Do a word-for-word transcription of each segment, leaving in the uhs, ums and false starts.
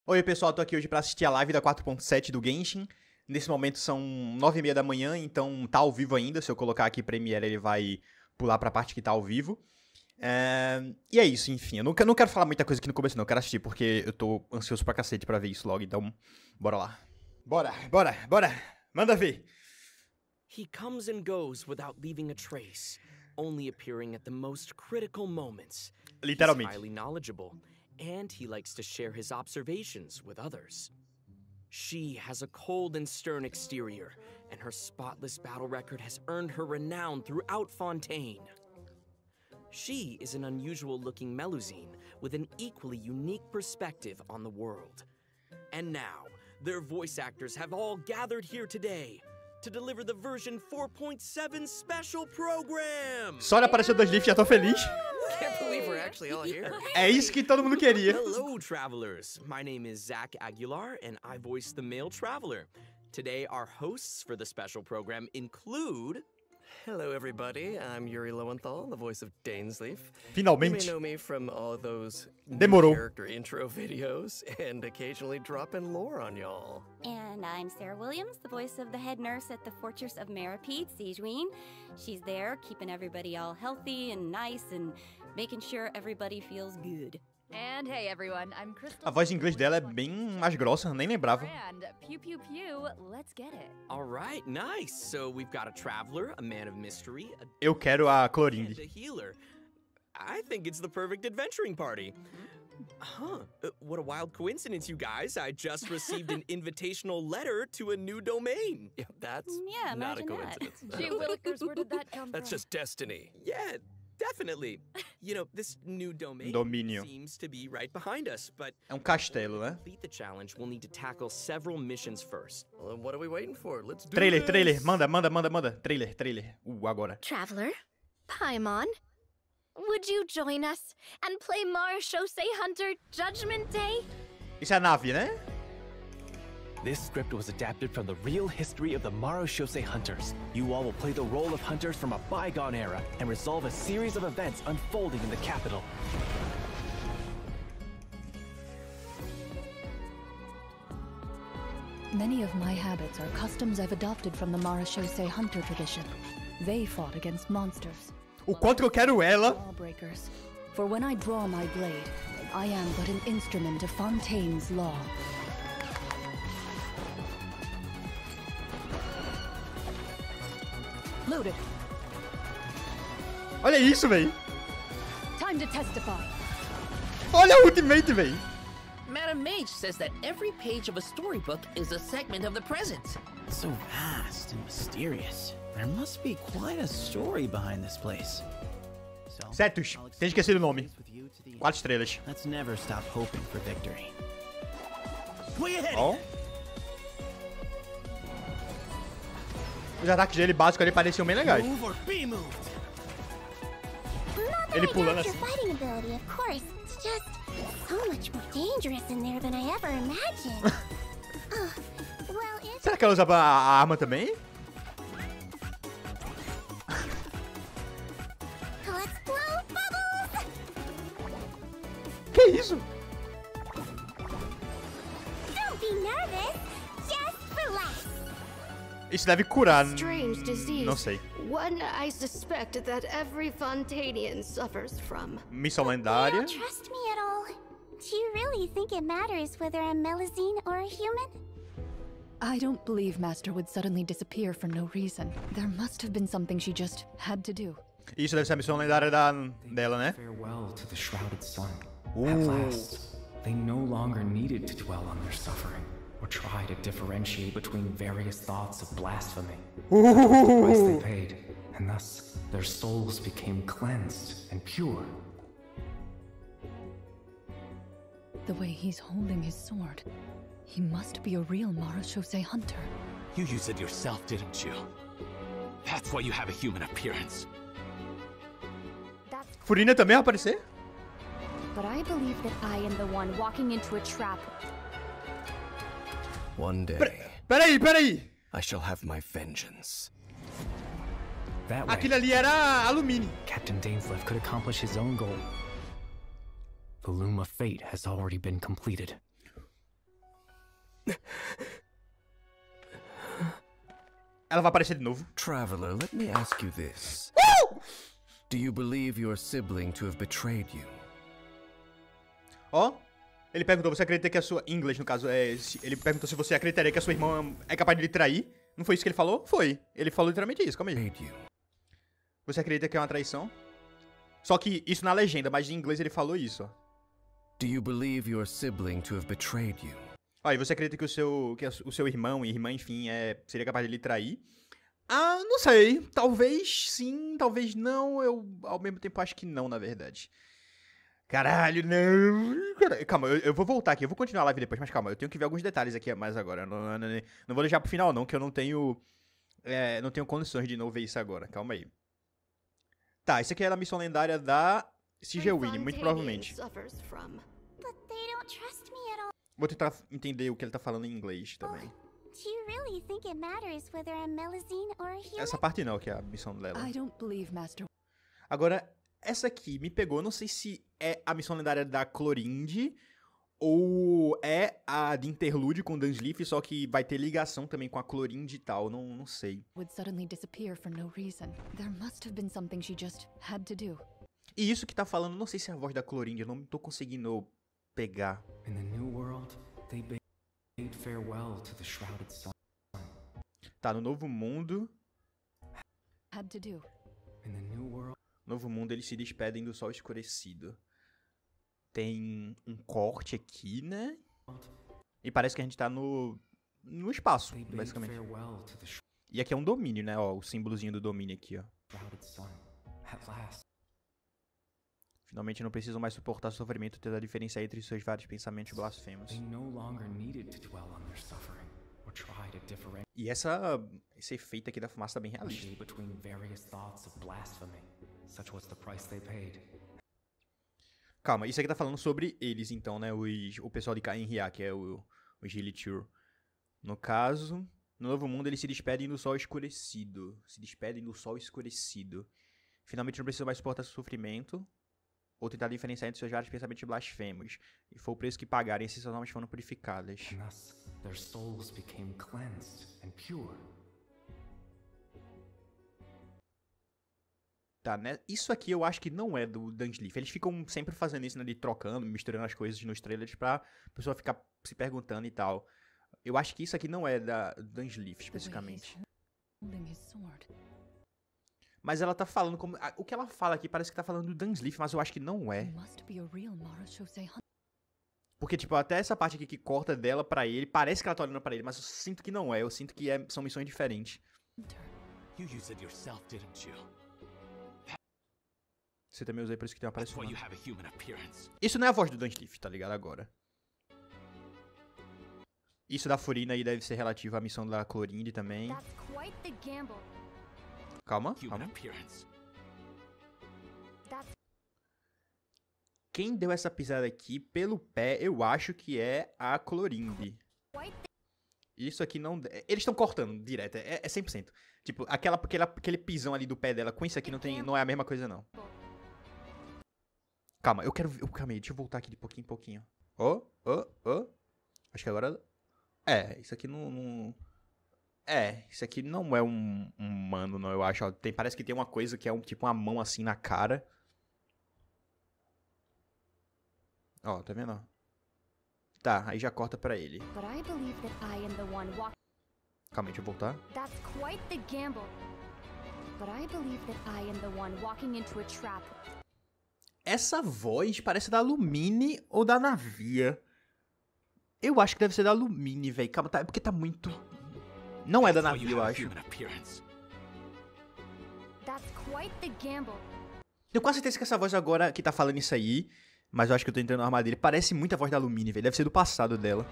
Oi pessoal, tô aqui hoje pra assistir a live da quatro ponto sete do Genshin. Nesse momento são nove e meia da manhã, então tá ao vivo ainda. Se eu colocar aqui Premiere, ele vai pular pra parte que tá ao vivo. É... E é isso, enfim. Eu não, eu não quero falar muita coisa aqui no começo, não. Eu quero assistir, porque eu tô ansioso pra cacete pra ver isso logo. Então, bora lá. Bora, bora, bora. Manda ver. He comes and goes without leaving a trace, only appearing at the most critical moments. Literalmente. He's highly knowledgeable, and he likes to share his observations with others. She has a cold and stern exterior, and her spotless battle record has earned her renown throughout Fontaine. She is an unusual-looking Melusine with an equally unique perspective on the world. And now, their voice actors have all gathered here today to deliver the version four point seven special program! Só ele apareceu dois livros, já tô feliz. Can't believe we're actually all here. É isso que todo mundo queria. Hello, travelers. My name is Zach Aguilar, and I voice the male traveler. Today, our hosts for the special program include... Hello, everybody. I'm Yuri Lowenthal, the voice of Dainsleif. Finalmente. You may know me from all those Demorou. character intro videos and occasionally dropping lore on y'all. And I'm Sarah Williams, the voice of the head nurse at the Fortress of Meripede, Sijuin. She's there keeping everybody all healthy and nice and making sure everybody feels good. And hey everyone, I'm Crystal. A voz em inglês dela é bem mais grossa, nem lembrava. And pew pew pew, let's get it. All right, nice. So we've got a traveler, a man of mystery, a Eu quero a and Clorinde. a healer. I think it's the perfect adventuring party. Huh, uh, what a wild coincidence, you guys. I just received an invitational letter to a new domain. Yeah, that's Yeah, not a imagine that. coincidence. Gee willikers, where did that come That's from? just destiny. Yeah, definitely. You know, this new domain Domínio. seems to be right behind us, but É um castelo, to né? complete the challenge, we'll need to tackle several missions first. Well, then what are we waiting for? Let's do Trailer, this. trailer. Manda, manda, manda, manda. Trailer, trailer. Uh, agora. Traveler, Paimon, would you join us and play Marechaussee Hunter Judgment Day? Isso é a nave, né? This script was adapted from the real history of the Marechaussee Hunters. You all will play the role of hunters from a bygone era and resolve a series of events unfolding in the capital. Many of my habits are customs I've adopted from the Marechaussee Hunter tradition. They fought against monsters, O quanto que eu quero ela. lawbreakers. For when I draw my blade, I am but an instrument of Fontaine's law. Loaded. Olha isso, véi. Time to testify. Olha a ultimate, véi. Madam Mage says that every page of a storybook is a segment of the present. So vast and mysterious. There must be quite a story behind this place. So, Cetus. I'll Tem esquecido o nome. explore with you to the end. Quatro estrelas. Let's never stop hoping for victory. Way ahead! Ó. Os ataques dele básicos ali pareciam bem legais. Move or be moved. Not Ele that I pulando doubt your assim. fighting ability, of course. It's just so much more dangerous in there than I ever imagined. uh, well, if... Será que ela usava a a arma também? Let's blow bubbles! Que isso? Don't be nervous. Just relax. Isso deve curar. Strange disease. Não sei. One I suspect that every Fontainian suffers from. Missão You lendária. don't trust me at all. Do you really think it matters whether I'm Melusine or a human? I don't believe Master would suddenly disappear for no reason. There must have been something she just had to do. Isso deve ser a missão lendária da, dela, né? Farewell to the shrouded sun. At Ooh. last, they no longer needed to dwell on their suffering or try to differentiate between various thoughts of blasphemy. The price they paid, and thus their souls became cleansed and pure. The way he's holding his sword. He must be a real Marechaussee Hunter. You used it yourself, didn't you? That's why you have a human appearance. That's Furina também vai aparecer? but I believe that I am the one walking into a trap. One day, Peraí, peraí. I shall have my vengeance. That way, Aquilo ali era alumínio. Captain Dainsleif could accomplish his own goal. The loom of fate has already been completed. Ela vai aparecer de novo. Traveler, let me ask you this. Do you believe your sibling to have betrayed you? Ó, ele perguntou, você acredita que a sua... Em inglês, no caso, é... Ele perguntou se você acreditaria que a sua irmã é capaz de lhe trair. Não foi isso que ele falou? Foi. Ele falou literalmente isso, calma aí. Você acredita que é uma traição? Só que isso na legenda, mas em inglês ele falou isso, ó. Do you believe your sibling to have betrayed you? Ó, e você acredita que o seu, que o seu irmão e irmã, enfim, é, seria capaz de lhe trair? Ah, não sei. Talvez sim, talvez não. Eu, ao mesmo tempo, acho que não, na verdade. Caralho, não. Caralho. Calma, eu, eu vou voltar aqui. Eu vou continuar a live depois, mas calma. Eu tenho que ver alguns detalhes aqui mais agora. Não, não, não, não vou deixar pro final, não, que eu não tenho... É, não tenho condições de não ver isso agora. Calma aí. Tá, isso aqui era a missão lendária da C G Winnie, muito provavelmente. Vou tentar entender o que ele tá falando em inglês também. Essa parte não, que é a missão dela. I don't believe, Master. Agora, essa aqui me pegou. Não sei se é a missão lendária da Clorinde ou é a de Interlude com Dunsleaf, só que vai ter ligação também com a Clorinde e tal. Não, não sei. Would suddenly disappear for no reason. There must have been something she just had to do. E isso que tá falando, não sei se é a voz da Clorinde, eu não tô conseguindo pegar. In the new world, they bade farewell to the shrouded sun. Tá, no Novo Mundo. Had to do. In the new world. Novo Mundo, eles se despedem do sol escurecido. Tem um corte aqui, né? E parece que a gente tá no, no espaço, basicamente. E aqui é um domínio, né? Ó, o símbolozinho do domínio aqui, ó. Finalmente não precisam mais suportar sofrimento, tentando diferenciar entre seus vários pensamentos blasfemos. E essa, esse efeito aqui da fumaça tá bem realista. Calma, isso aqui tá falando sobre eles, então, né? Os, o pessoal de Cain-Ria, que é o, o Gilitur. No caso, no Novo Mundo, eles se despedem do sol escurecido. Se despedem do sol escurecido. Finalmente não precisam mais suportar sofrimento ou tentar diferenciar entre seus vários pensamentos blasfemos. E foi o preço que pagaram, e essas almas foram purificadas. Their souls became cleansed and pure. Tá, né? Isso aqui eu acho que não é do Dunsleaf. Eles ficam sempre fazendo isso, né? De trocando, misturando as coisas nos trailers pra pessoa ficar se perguntando e tal. Eu acho que isso aqui não é da Dunsleaf, especificamente. Mas ela tá falando como... O que ela fala aqui parece que tá falando do Dunsleaf, mas eu acho que não é. Porque, tipo, até essa parte aqui que corta dela pra ele, parece que ela tá olhando pra ele, mas eu sinto que não é. Eu sinto que é, são missões diferentes. You used it yourself, didn't you? Você também usei por isso que tem uma aparência humana. You have a human appearance. Isso não é a voz do Dunsleaf, tá ligado? Agora. Isso da Furina aí deve ser relativo à missão da Clorinde também. Calma, calma. Quem deu essa pisada aqui pelo pé, eu acho que é a Clorinde. Isso aqui não... Eles estão cortando direto, é, é cem por cento. Tipo, aquela, aquela, aquele pisão ali do pé dela com isso aqui não, tem, não é a mesma coisa, não. Calma, eu quero... Calma aí, deixa eu voltar aqui de pouquinho em pouquinho. Ó, ó, ó. Acho que agora... É, isso aqui não... não... É, isso aqui não é um, um humano, não, eu acho. Ó, tem, parece que tem uma coisa que é um, tipo uma mão assim na cara. Ó, tá vendo? Tá, aí já corta pra ele. Calma aí, deixa eu voltar. Essa voz parece da Lumine ou da Navia. Eu acho que deve ser da Lumine, velho. Calma, tá, é porque tá muito... Não é da Navia, eu acho. Tenho quase certeza que essa voz agora que tá falando isso aí, mas eu acho que eu tô entrando na armadilha, parece muito a voz da Lumine, velho. Deve ser do passado dela.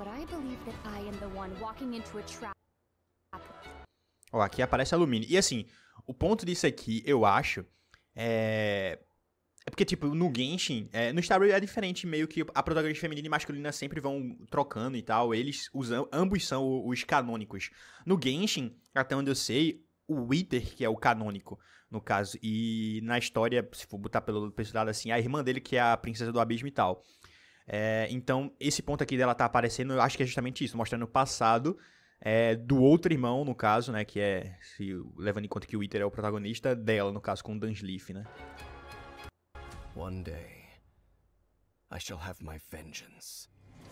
Ó, aqui aparece a Lumine. E assim, o ponto disso aqui, eu acho, é... É porque, tipo, no Genshin, é, no Star Rail é diferente, meio que a protagonista feminina e masculina sempre vão trocando e tal. Eles, os, ambos são os canônicos. No Genshin, até onde eu sei, o Wither, que é o canônico, no caso. E na história, se for botar pelo, pelo lado assim, a irmã dele, que é a princesa do abismo e tal. É, então, esse ponto aqui dela tá aparecendo, eu acho que é justamente isso, mostrando o passado é do outro irmão, no caso, né? Que é, se, levando em conta que o Iter é o protagonista, dela, no caso, com o Dunsleif, né? One day, I shall have my vengeance.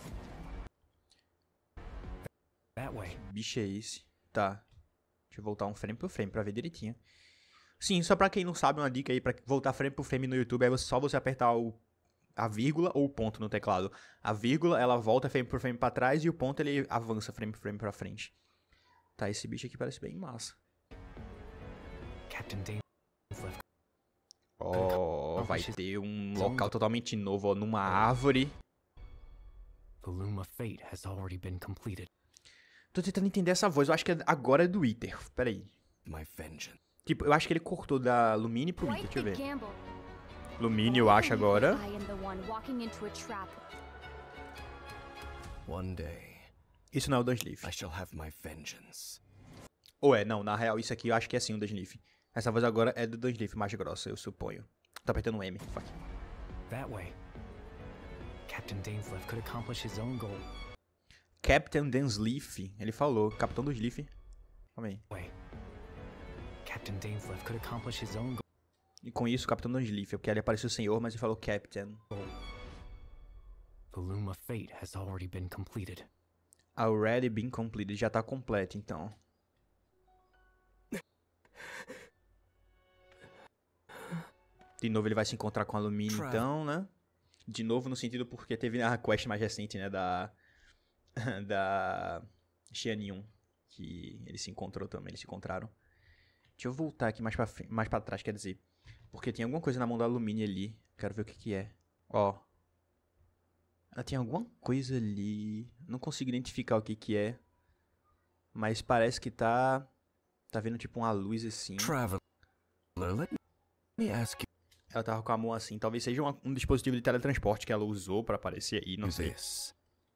That way. Bicho é esse? Tá. Deixa eu voltar um frame por frame pra ver direitinho. Sim, só pra quem não sabe, uma dica aí pra voltar frame por frame no YouTube é só você apertar o, a vírgula ou o ponto no teclado. A vírgula, ela volta frame por frame pra trás e o ponto, ele avança frame por frame pra frente. Tá, esse bicho aqui parece bem massa. Captain Dainsleif. Ó, vai ter um local totalmente novo, ó, numa árvore. The Loom of Fate has already been completed. Tô tentando entender essa voz, eu acho que agora é do Iter. Pera aí. My vengeance. Tipo, eu acho que ele cortou da Lumine pro Iter, deixa eu ver. Lumine, eu acho agora. One day, isso não é o Dunsleif. I shall have my vengeance. Ou é, não, na real, isso aqui eu acho que é sim o Dunsleif. Essa voz agora é do Dunsleif, mais grossa, eu suponho. Tô apertando um M, fuck. That way. Captain Dainsleif could accomplish his own goal. Captain Dunsleif, ele falou, Capitão Dunsleif. Calma aí. Way. Captain Dainsleif could accomplish his own goal. E com isso, Capitão Dunsleif, porque ele apareceu senhor, mas ele falou Captain. The Loom of Fate has already been completed. Already been completed, já tá completo, então. De novo ele vai se encontrar com a Lumine, então, né? De novo no sentido porque teve a quest mais recente, né, da... da... Xianyun, que ele se encontrou também, eles se encontraram. Deixa eu voltar aqui mais pra, mais pra trás, quer dizer. Porque tem alguma coisa na mão da Lumine ali. Quero ver o que que é. Ó. Ela tem alguma coisa ali. Não consigo identificar o que que é. Mas parece que tá... Tá vendo tipo uma luz assim. Traveler, let me ask you. Ela tava com a mão assim. Talvez seja um, um dispositivo de teletransporte que ela usou pra aparecer aí, não sei. This.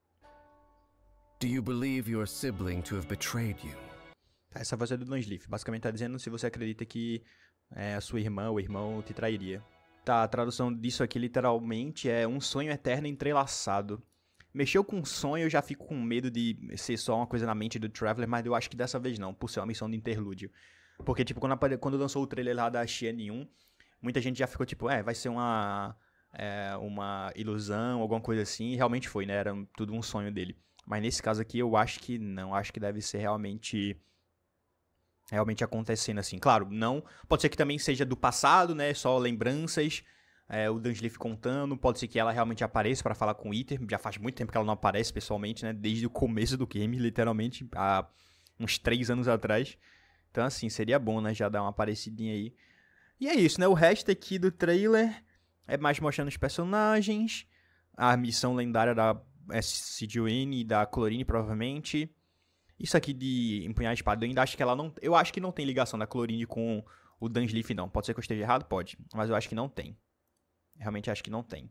Do you believe your sibling to have betrayed you? Essa voz é do Dunsleif. Basicamente tá dizendo se você acredita que é, a sua irmã ou irmão te trairia. Tá, a tradução disso aqui literalmente é um sonho eterno entrelaçado. Mexeu com sonho, eu já fico com medo de ser só uma coisa na mente do Traveler, mas eu acho que dessa vez não, por ser uma missão de interlúdio. Porque, tipo, quando, quando lançou o trailer lá da Xianyun, muita gente já ficou tipo, é, vai ser uma, é, uma ilusão, alguma coisa assim, e realmente foi, né? Era tudo um sonho dele. Mas nesse caso aqui, eu acho que não, acho que deve ser realmente... Realmente acontecendo assim. Claro, não... Pode ser que também seja do passado, né? Só lembranças. É, o Dunsleif contando. Pode ser que ela realmente apareça pra falar com o Iter. Já faz muito tempo que ela não aparece pessoalmente, né? Desde o começo do game, literalmente. Há uns três anos atrás. Então, assim, seria bom, né? Já dar uma aparecidinha aí. E é isso, né? O resto aqui do trailer é mais mostrando os personagens. A missão lendária da Sigewinne e da Chlorine, provavelmente. Isso aqui de empunhar a espada, eu ainda acho que ela não... Eu acho que não tem ligação da Chlorine com o Dunsleif, não. Pode ser que eu esteja errado? Pode. Mas eu acho que não tem. Realmente acho que não tem.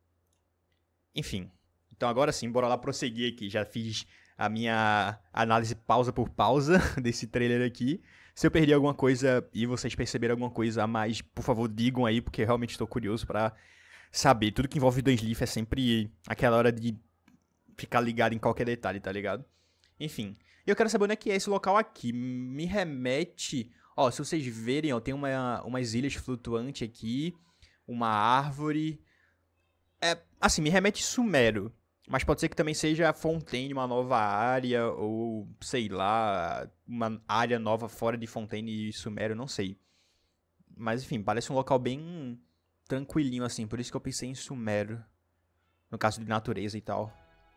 Enfim. Então agora sim, bora lá prosseguir aqui. Já fiz a minha análise pausa por pausa desse trailer aqui. Se eu perdi alguma coisa e vocês perceberam alguma coisa a mais, por favor, digam aí, porque eu realmente estou curioso pra saber. Tudo que envolve Dunsleif é sempre aquela hora de ficar ligado em qualquer detalhe, tá ligado? Enfim. E eu quero saber onde é que é esse local aqui. Me remete... Ó, se vocês verem, ó, tem uma, umas ilhas flutuantes aqui. Uma árvore. É, assim, me remete Sumero. Mas pode ser que também seja Fontaine, uma nova área. Ou, sei lá, uma área nova fora de Fontaine e Sumero, não sei. Mas, enfim, parece um local bem tranquilinho, assim. Por isso que eu pensei em Sumero. No caso de natureza e tal.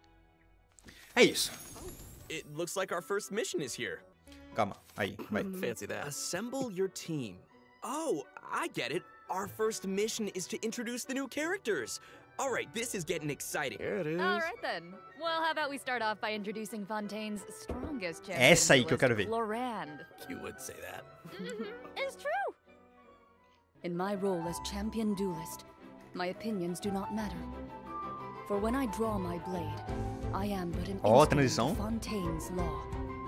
É isso. It looks like our first mission is here. Calma, aí, vai. Fancy that. Assemble your team. Oh, I get it. Our first mission is to introduce the new characters. All right, this is getting exciting. Here it is. All right then. Well, how about we start off by introducing Fontaine's strongest champion, Essa aí que eu quero ver. Florand. You would say that. It's true. In my role as champion duelist, my opinions do not matter. For when I draw my blade, I am but an Ó, instrument transição. of Fontaine's law.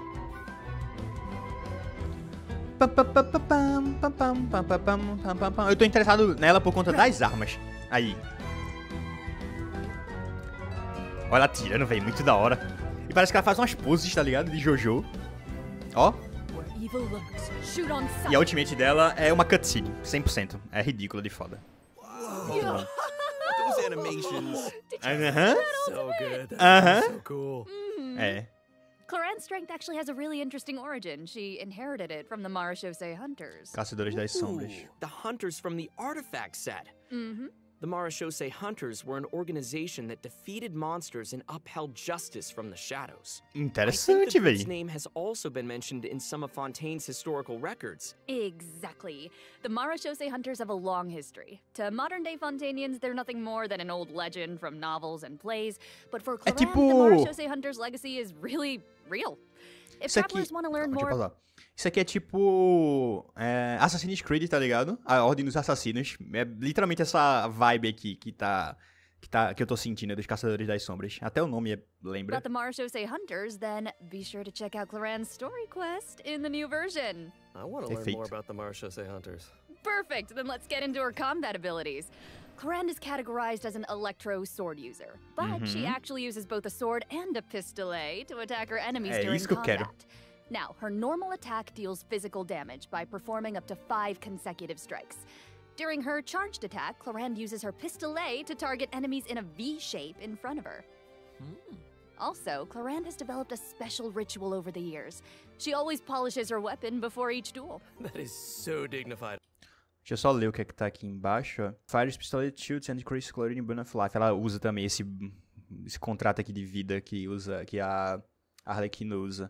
Eu tô interessado nela por conta das armas. Aí. Olha ela tirando, velho. Muito da hora. E parece que ela faz umas poses, tá ligado? De Jojo. Ó. Where evil lurks, shoot on sight. E a ultimate dela é uma cutscene, cem por cento. É ridícula de foda. Muito bom. Those animations. Aham. So good. Aham. So cool. É. Cloran's strength actually has a really interesting origin. She inherited it from the Marashosei Hunters. Caçadores das Sombras. Ooh, the hunters from the artifact set. Mm-hmm. The Marashosei Hunters were an organization that defeated monsters and upheld justice from the shadows. Interessante, I think the group's véi. name has also been mentioned in some of Fontaine's historical records. Exactly. The Marashosei Hunters have a long history. To modern-day Fontainians, they're nothing more than an old legend from novels and plays. But for Cloran, tipo- the Marashosei Hunters' legacy is really real. If Isso aqui... travelers want to learn Deixa eu more... pausar. Isso aqui é tipo... É, Assassin's Creed, tá ligado? A Ordem dos Assassinos. É literalmente essa vibe aqui que tá... Que, tá, que eu tô sentindo dos Caçadores das Sombras. Até o nome é, lembra. About the Marashosei Hunters, then be sure to check out Cloran's story quest in the new version. I want to learn Perfeito. more about the Marashosei Hunters. Perfect, then let's get into her combat abilities. Cloran is categorized as an electro sword user, but she Mhm. actually uses both a sword and a pistolet to attack her enemies É during isso que eu quero. combat. Now, her normal attack deals physical damage by performing up to five consecutive strikes. During her charged attack, Cloran uses her pistolet to target enemies in a V shape in front of her. Also, Cloran has developed a special ritual over the years. She always polishes her weapon before each duel. That is so dignified. Deixa eu só ler o que é que tá aqui embaixo. Ó. Fires, Pistolet, Shoots and Increase Coloring Burn of Life. Ela usa também esse, esse contrato aqui de vida que, usa, que a Arlequina usa.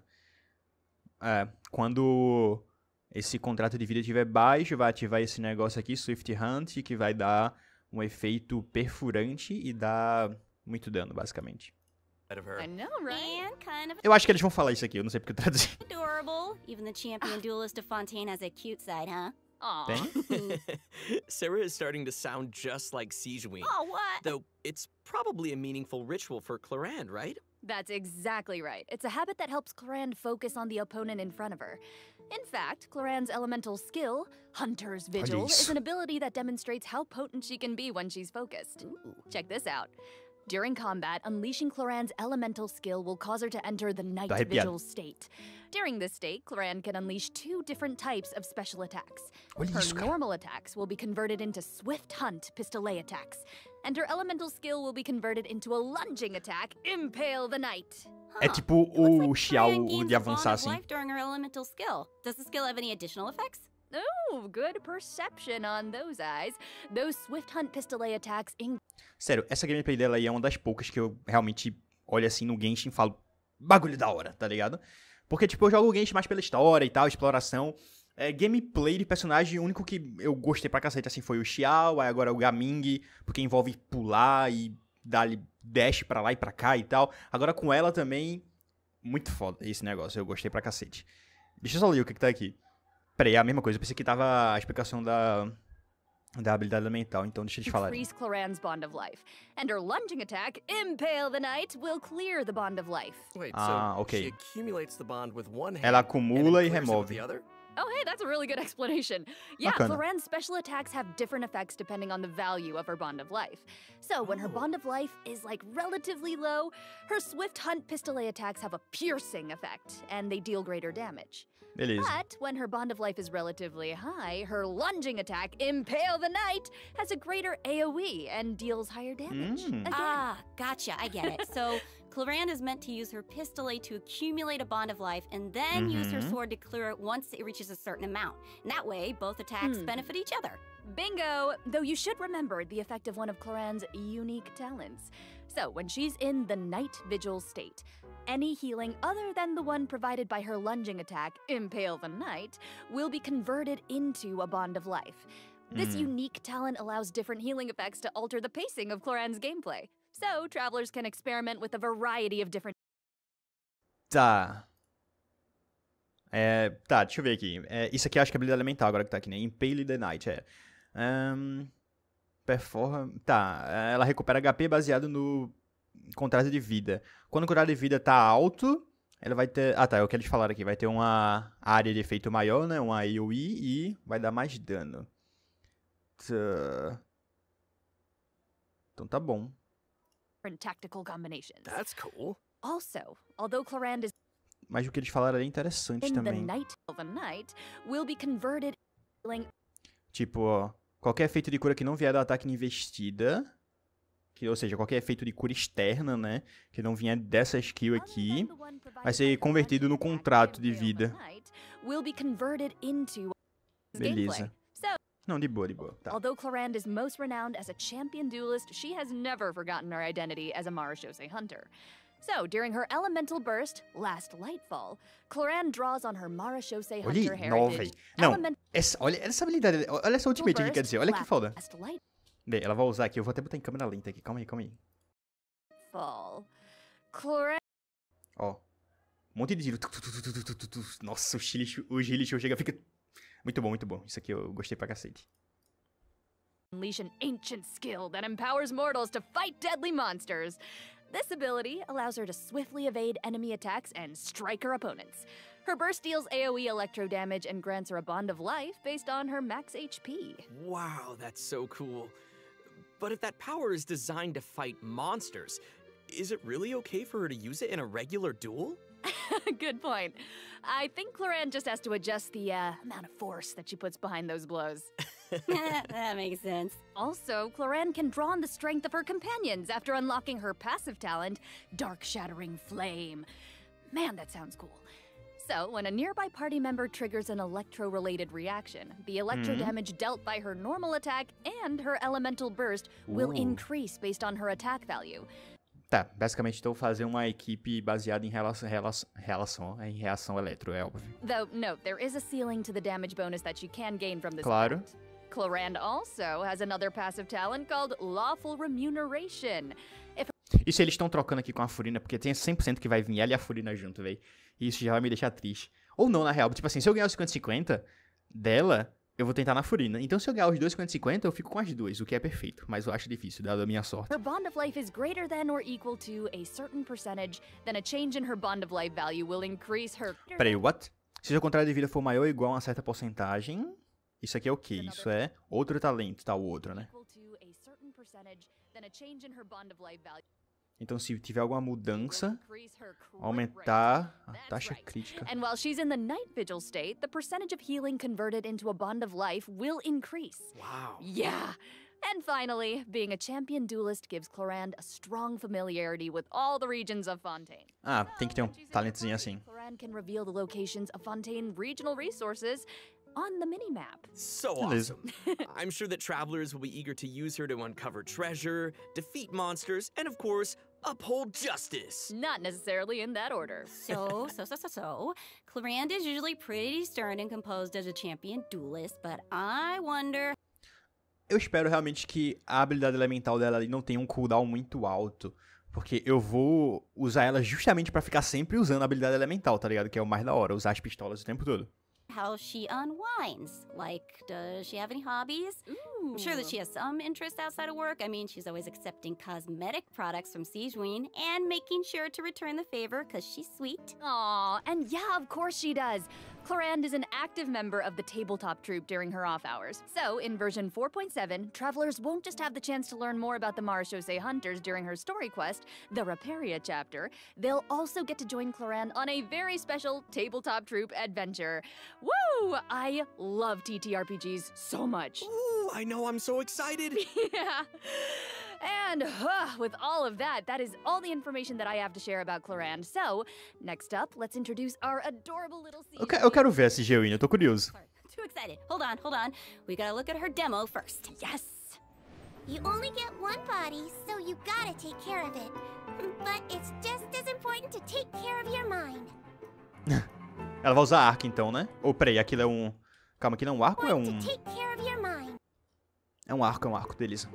É, quando esse contrato de vida estiver baixo, vai ativar esse negócio aqui, Swift Hunt, que vai dar um efeito perfurante e dar muito dano, basicamente. I know, right? And kind of Eu acho que eles vão falar isso aqui, eu não sei porque eu traduzi. adorable. Even the champion duelist of Fontaine has a cute side, huh? Aw. Tem? Sarah is starting to sound just like Sijuin. Oh, what? Though it's probably a meaningful ritual for Cloran, right? That's exactly right. It's a habit that helps Cloran focus on the opponent in front of her. In fact, Cloran's elemental skill, Hunter's Vigil, Olha is isso. an ability that demonstrates how potent she can be when she's focused. Check this out. During combat, unleashing Cloran's elemental skill will cause her to enter the Night Tô arrepiado. Vigil state. During this state, Cloran can unleash two different types of special attacks. Olha Her isso, cara. normal attacks will be converted into Swift Hunt pistolet attacks, and her elemental skill will be converted into a lunging attack, Impale the Knight. É tipo o Xiao Cloran o gains de a bond avançar of assim. life during her elemental skill. Does the skill have any additional effects? Oh, good perception on those eyes. Those Swift Hunt pistolet attacks in Sério, essa gameplay dela aí é uma das poucas que eu realmente olho assim no Genshin e falo, bagulho da hora, tá ligado? Porque, tipo, eu jogo o Genshin mais pela história e tal, exploração. É, gameplay de personagem, o único que eu gostei pra cacete assim foi o Xiao, aí agora o Gaming, porque envolve pular e dar dash pra lá e pra cá e tal. Agora com ela também, muito foda esse negócio, eu gostei pra cacete. Deixa eu só ler o que que tá aqui. Peraí, é a mesma coisa, eu pensei que tava a explicação da, da habilidade elemental, então deixa eu te falar. increase Cloran's bond of life, and her lunging attack, Impale the Knight, will clear the bond of life. Wait, Ah, so ok. she accumulates the bond with one hand Ela and acumula then e clears it with remove. the other? Oh, hey, that's a really good explanation. Yeah, Bacana. Cloran's special attacks have different effects depending on the value of her bond of life. So when her bond of life is like relatively low, her Swift Hunt pistolet attacks have a piercing effect, and they deal greater damage. Beleza. But when her bond of life is relatively high, her lunging attack, Impale the Knight, has a greater AoE and deals higher damage. Mm. Again. Ah, gotcha. I get it. So, Cloran is meant to use her pistolet to accumulate a bond of life and then use her Mhm. sword to clear it once it reaches a certain amount. And that way, both attacks Hmm. benefit each other. Bingo! Though you should remember the effect of one of Cloran's unique talents. So, when she's in the Night Vigil state, any healing other than the one provided by her lunging attack, Impale the Knight, will be converted into a Bond of Life. This Hmm. unique talent allows different healing effects to alter the pacing of Cloran's gameplay. So, travelers can experiment with a variety of different Tá. É, tá, deixa eu ver aqui. É, isso aqui eu acho que é habilidade elemental agora que tá aqui, né? Impale the Knight, é. Um, performa... Tá, ela recupera H P baseado no contrato de vida. Quando o contrato de vida tá alto, ela vai ter... Ah, tá, é o que eles falaram aqui. Vai ter uma área de efeito maior, né? Uma AoE e vai dar mais dano. Tá. Então tá bom. tactical combinations. That's cool. Also, although Clorand is Mas o que eles falaram ali é interessante in the também. night of a night, will be converted Tipo, ó, qualquer efeito de cura que não vier do ataque de investida, que, ou seja, qualquer efeito de cura externa, né, que não vier dessa skill aqui, vai ser convertido no contrato de vida. will be converted into Beleza. gameplay. So, Não, de boa, de boa. Tá. although Clorand is most renowned as a champion duelist, she has never forgotten her identity as a Marashose hunter. So, during her elemental burst, Last Lightfall, Clorand draws on her Marashose Olha hunter aí, nova, heritage. velho. Não, Elemental essa, olha essa habilidade, olha essa ultimate aqui, quer dizer, olha que foda. Last Lightfall. Bem, ela vai usar aqui, eu vou até botar em câmera lenta aqui, calma aí, calma aí. Clorand Ó, um monte de giro. Tu, tu, tu, tu, tu, tu, tu, tu. Nossa, o Shilichu, o Shilichu chega, fica... Muito bom, muito bom. Isso aqui eu gostei pra cacete. unleash an ancient skill that empowers mortals to fight deadly monsters. This ability allows her to swiftly evade enemy attacks and strike her opponents. Her burst deals AoE electro damage and grants her a bond of life based on her max H P. Wow, that's so cool. But if that power is designed to fight monsters, is it really okay for her to use it in a regular duel? Good point. I think Clorand just has to adjust the uh, amount of force that she puts behind those blows. That makes sense. Also, Clorand can draw on the strength of her companions after unlocking her passive talent, Dark Shattering Flame. Man, that sounds cool. So, when a nearby party member triggers an electro-related reaction, the electro Mhm. damage dealt by her normal attack and her elemental burst will Uh. increase based on her attack value. Tá, basicamente estou fazendo uma equipe baseada em relação, relação, relação em reação eletro, é óbvio. Though, note, there is a ceiling to the damage bonus that you can gain from this Claro. event. Clorand also has another passive talent called Lawful Remuneration. If Isso eles estão trocando aqui com a Furina, porque tem cem por cento que vai vir ela e a Furina junto, velho. E isso já vai me deixar triste. Ou não, na real. Tipo assim, se eu ganhar os cinquenta cinquenta dela, eu vou tentar na Furina. Então se eu ganhar os dois cinquenta cinquenta, eu fico com as duas, o que é perfeito. Mas eu acho difícil, dado a minha sorte. her bond of life is greater than or equal to a certain percentage, then a change in her bond of life value will increase her... Peraí, what? Se o seu contrário de vida for maior ou igual a uma certa porcentagem, isso aqui é o quê? Isso é outro talento, tá? O outro, né? equal to a certain percentage, then a change in her bond of life value Então se tiver alguma mudança, increase her crit aumentar a rate. taxa That's right. crítica. And while she's in the night vigil state, the percentage of healing converted into a bond of life will increase. Wow. Yeah. And finally, being a champion duelist gives Clorand a strong familiarity with all the regions of Fontaine. Ah, tem que ter um talentozinho assim. Clorand can reveal the locations of Fontaine regional resources on the minimap. So Beleza. awesome. I'm sure that travelers will be eager to use her to uncover treasure, defeat monsters, and of course, uphold justice. Not necessarily in that order. So, so, so, so, so. Clorand is usually pretty stern and composed as a champion duelist, but I wonder... Eu espero realmente que a habilidade elemental dela ali não tenha um cooldown muito alto. Porque eu vou usar ela justamente pra ficar sempre usando a habilidade elemental, tá ligado? Que é o mais da hora, usar as pistolas o tempo todo. how she unwinds. Like, does she have any hobbies? Ooh. I'm sure that she has some interest outside of work. I mean, she's always accepting cosmetic products from Sijuin and making sure to return the favor because she's sweet. Aw, and yeah, of course she does. Clorand is an active member of the tabletop troupe during her off hours. So, in version four point seven, travelers won't just have the chance to learn more about the Marashose hunters during her story quest, the Raparia chapter, they'll also get to join Clorand on a very special tabletop troupe adventure. Woo! I love T T R P Gs so much. Ooh, I know, I'm so excited. Yeah. And uh, with all of that, that is all the information that I have to share about Clorand. So, next up, let's introduce our adorable little Eu, que- eu quero ver essa Geoine, eu tô curioso. Too excited. Hold on, hold on. We gotta look at her demo first. Yes! You only get one body, so you gotta take care of it. But it's just as important to take care of your mind. Ela vai usar arco então, né? Ou peraí, aquilo é um... Calma, aquilo é um arco ou é um... Take care of your mind. É um arco, é um arco, beleza.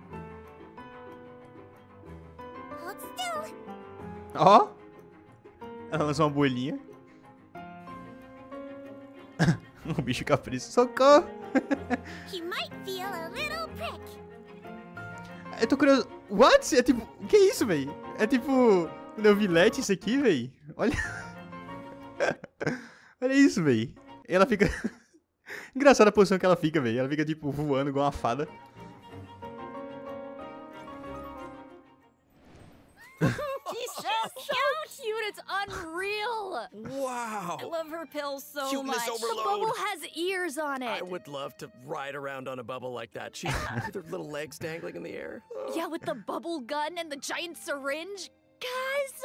Hold still. Ó! Ela lançou uma bolinha. O bicho capricho. Socorro! He might feel a little prick. Eu tô curioso. What? É tipo... O que é isso, véi? É tipo... Neuvilete isso aqui, véi? Olha... Olha isso, véi. Ela fica... Engraçada a posição que ela fica, véi. Ela fica, tipo, voando igual uma fada. She's so cute! it's unreal! Wow! I love her pills so Cuteness much. overload. The bubble has ears on it. I would love to ride around on a bubble like that. She with her little legs dangling in the air. Oh. Yeah, with the bubble gun and the giant syringe. Guys,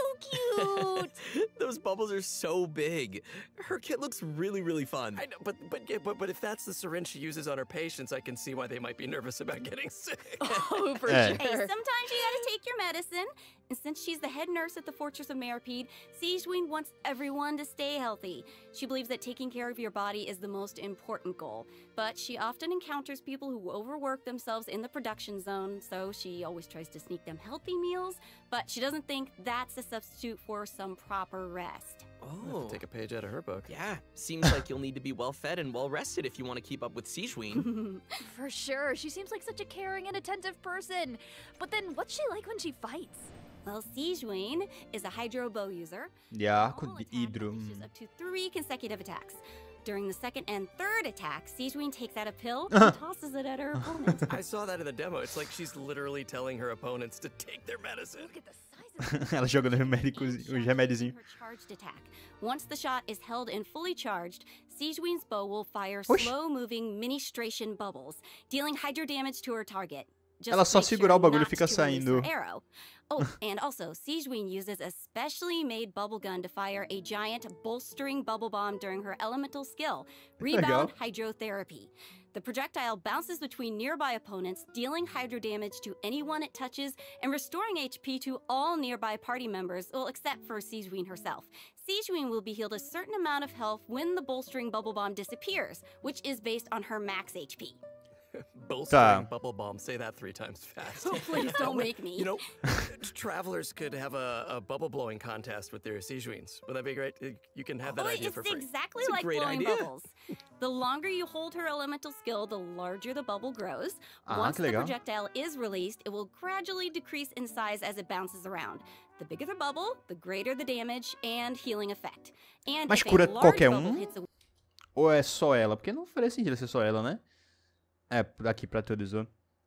so cute! Those bubbles are so big. Her kit looks really, really fun. I know, but but yeah, but but if that's the syringe she uses on her patients, I can see why they might be nervous about getting sick. Oh, for Hey. sure. Hey, sometimes you gotta take your medicine. And since she's the head nurse at the Fortress of Meripede, Sigewinne wants everyone to stay healthy. She believes that taking care of your body is the most important goal. But she often encounters people who overwork themselves in the production zone, so she always tries to sneak them healthy meals, but she doesn't think that's a substitute for some proper rest. Oh, take a page out of her book. Yeah, seems like you'll need to be well fed and well rested if you want to keep up with Sigewinne. For sure. She seems like such a caring and attentive person. But then what's she like when she fights? Well, Sigewinne is a hydro bow user. Yeah, All com- attack hidro. unleashes up to three consecutive attacks. During the second and third attack, Sigewinne takes out a pill and tosses it at her opponent. I saw that in the demo. It's like she's literally telling her opponents to take their medicine. Look at the size of Ela jogando remédios, os remédiozinhos. her charged attack. Once the shot is held and fully charged, Sigewinne's bow will fire Oxi. slow-moving ministration bubbles, dealing hydro damage to her target. Just Ela só make segurar o sure bagulho e not fica to release her saindo. arrow. Oh, and also, Sigewinne uses a specially made bubble gun to fire a giant bolstering bubble bomb during her elemental skill, Rebound Hydrotherapy. The projectile bounces between nearby opponents, dealing hydro damage to anyone it touches and restoring H P to all nearby party members, well, except for Sigewinne herself. Sigewinne will be healed a certain amount of health when the bolstering bubble bomb disappears, which is based on her max H P. Bolstering Tá. bubble bomb. Say that three times fast. Oh, please don't make me. You know, travelers could have a, a bubble blowing contest with their Sigewinnes. Would that be great? You can have that Oh, idea it's for free. exactly It's a like great blowing idea. bubbles. The longer you hold her elemental skill, the larger the bubble grows. Ah, Once que the legal. projectile is released, it will gradually decrease in size as it bounces around. The bigger the bubble, the greater the damage and healing effect. And Mas if a cura large qualquer bubble um? hits a Ou é só ela? Porque não faria sentido ser só ela, né? É, aqui pra atualizou.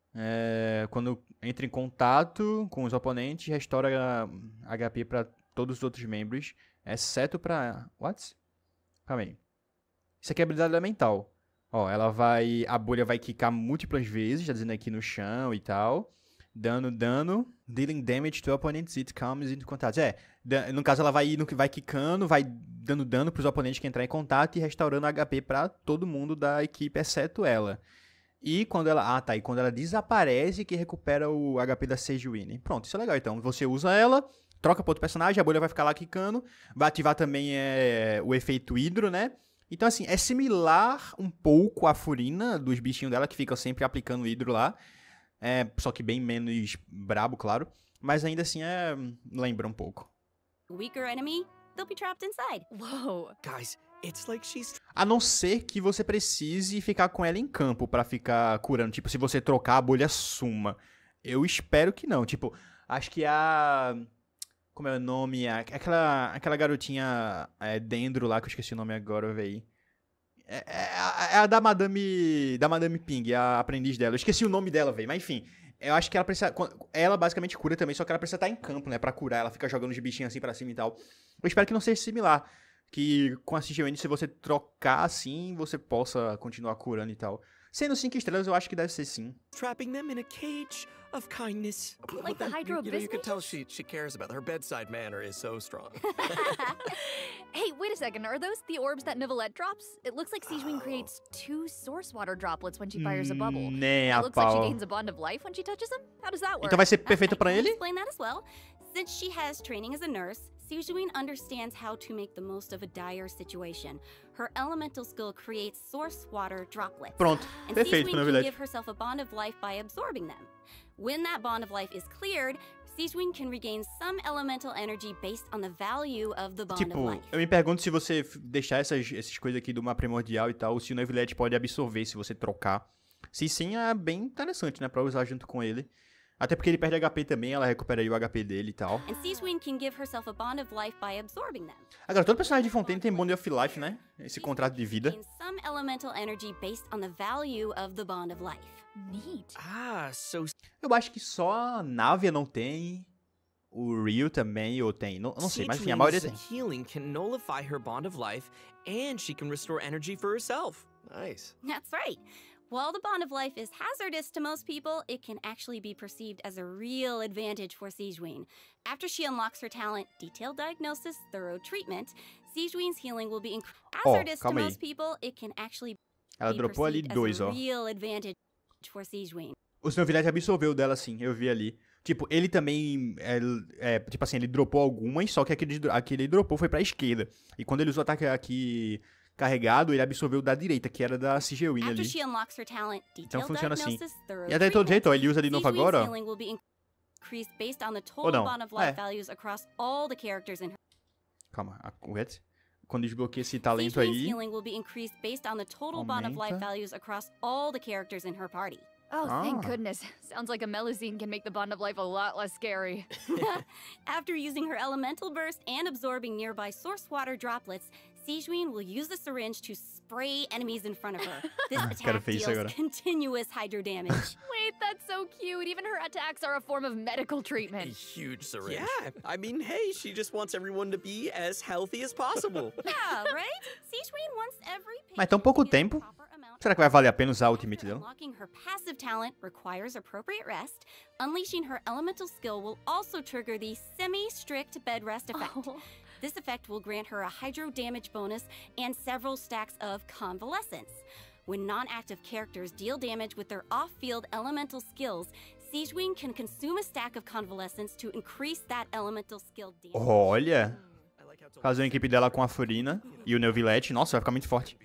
É, quando entra em contato com os oponentes, restaura H P pra todos os outros membros, exceto pra... What? Calma aí. Isso aqui é habilidade elemental. Ó, ela vai... A bolha vai quicar múltiplas vezes, tá dizendo aqui no chão e tal. Dano, dano. Dealing damage to opponents, it comes into contact. É, da- no caso ela vai indo, vai quicando, vai dando dano pros oponentes que entrar em contato e restaurando H P pra todo mundo da equipe, exceto ela. E quando ela... Ah, tá. E quando ela desaparece, que recupera o H P da Sigewinne. Pronto, isso é legal. Então, você usa ela, troca para outro personagem, a bolha vai ficar lá quicando. Vai ativar também é, o efeito hidro, né? Então, assim, é similar um pouco à Furina, dos bichinhos dela, que ficam sempre aplicando hidro lá. É, só que bem menos brabo, claro. Mas ainda assim, é, lembra um pouco. weaker enemy, they'll be trapped inside. Whoa. Guys, it's like she's... A não ser que você precise ficar com ela em campo pra ficar curando. Tipo, se você trocar, a bolha suma. Eu espero que não. Tipo, acho que a... Como é o nome? A- Aquela, aquela garotinha é, Dendro lá, que eu esqueci o nome agora, véi. É, é a- é a da Madame, da Madame Ping, a aprendiz dela. Eu esqueci o nome dela, véi. Mas enfim, eu acho que ela precisa... Ela basicamente cura também, só que ela precisa estar em campo, né? Pra curar. Ela fica jogando os bichinhos assim pra cima e tal. Eu espero que não seja similar. Que com a Sigewinne, se você trocar assim, você possa continuar curando e tal. Sendo cinco estrelas, eu acho que deve ser sim. Trapping them in a cage of kindness. Like the Then, Hydro you, you know, you can Abyss tell she she cares about her bedside manner is so strong. Hey, wait a second. Are those the orbs that Nivelette drops? It looks like Sigewinne creates two source water droplets when she fires a bubble. Nem It a looks like she pau. gains a bond of life when she touches them. How does that work? Então vai ser perfeito I pra can ele? explain that as well. Since she has training as a nurse, Sigewinne understands how to make the most of a dire situation. Her elemental skill creates source water droplets. Pronto, And perfeito Sigewinne pra can Nivelette. give herself a bond of life by absorbing them. When that bond of life is cleared, Sigewinne can regain some elemental energy based on the value of the bond of Tipo, life. eu me pergunto se você f- deixar essas, essas coisas aqui do mapa primordial e tal, se o Nivelette pode absorver se você trocar. Se sim, é bem interessante, né? Pra usar junto com ele. Até porque ele perde H P também, ela recupera aí o H P dele e tal. And Sigewinne can give herself a bond of life by absorbing them. Agora, todo personagem de Fontaine tem Bond of Life, né? Esse contrato de vida. Gain some elemental energy based on the value of the bond of life. Neat. Ah, so Eu acho que só a Návia não tem. o Ryu também, ou tem? Não, não sei, mas enfim, a Siegeween's maioria tem. healing can nullify her bond of life, and she can restore energy for herself. Nice. That's right. While the bond of life is hazardous to most people, it can actually be perceived as a real advantage for Sigeween. After she unlocks her talent, detailed diagnosis, thorough treatment, Sigeween's healing will be hazardous to calma aí. most people. It can actually Ela be dropou ali perceived dois, as a ó. real advantage for Sigeween. O Snovilete absorveu dela, sim, eu vi ali. Tipo, ele também, é, é, tipo assim, ele dropou algumas, só que aquele, aquele dropou foi pra esquerda. E quando ele usou o ataque aqui carregado, ele absorveu da direita, que era da Sigeween ali. After she unlocks her talent, Então detailed funciona assim. diagnosis, thorough E até de todo jeito, ó, ele usa de novo Sigeween's agora, ó. healing will be increased based on the Ou total não, bond of life é. values across all the characters in her. Calma, a- what? Quando desbloqueia esse talento Sigeween's aí... healing will be increased based on the total bond of life Aumenta. values across all the characters in her party. Oh, thank Ah. goodness. Sounds like a Melusine can make the bond of life a lot less scary. After using her elemental burst and absorbing nearby source water droplets, Sigeween will use the syringe to spray enemies in front of her. This Cara attack feia isso deals agora. continuous hydro damage. Wait, that's so cute. Even her attacks are a form of medical A treatment. huge syringe. Yeah, I mean, hey, she just wants everyone to be as healthy as possible. Yeah, right? Sigeween wants every Mas tão pouco tempo. Será que vai valer a pena usar a ultimate dela? Unlocking her passive talent requires appropriate rest. Unleashing her elemental skill will also trigger the semi-strict bed rest effect. Oh. This effect will grant her a hydro damage bonus and several stacks of convalescence. When non-active characters deal damage with their off-field elemental skills, Sigeween can consume a stack of convalescence to increase that elemental skill damage. Olha! Fazer uma equipe dela com a Furina e o Neuvillette. Nossa, vai ficar muito forte.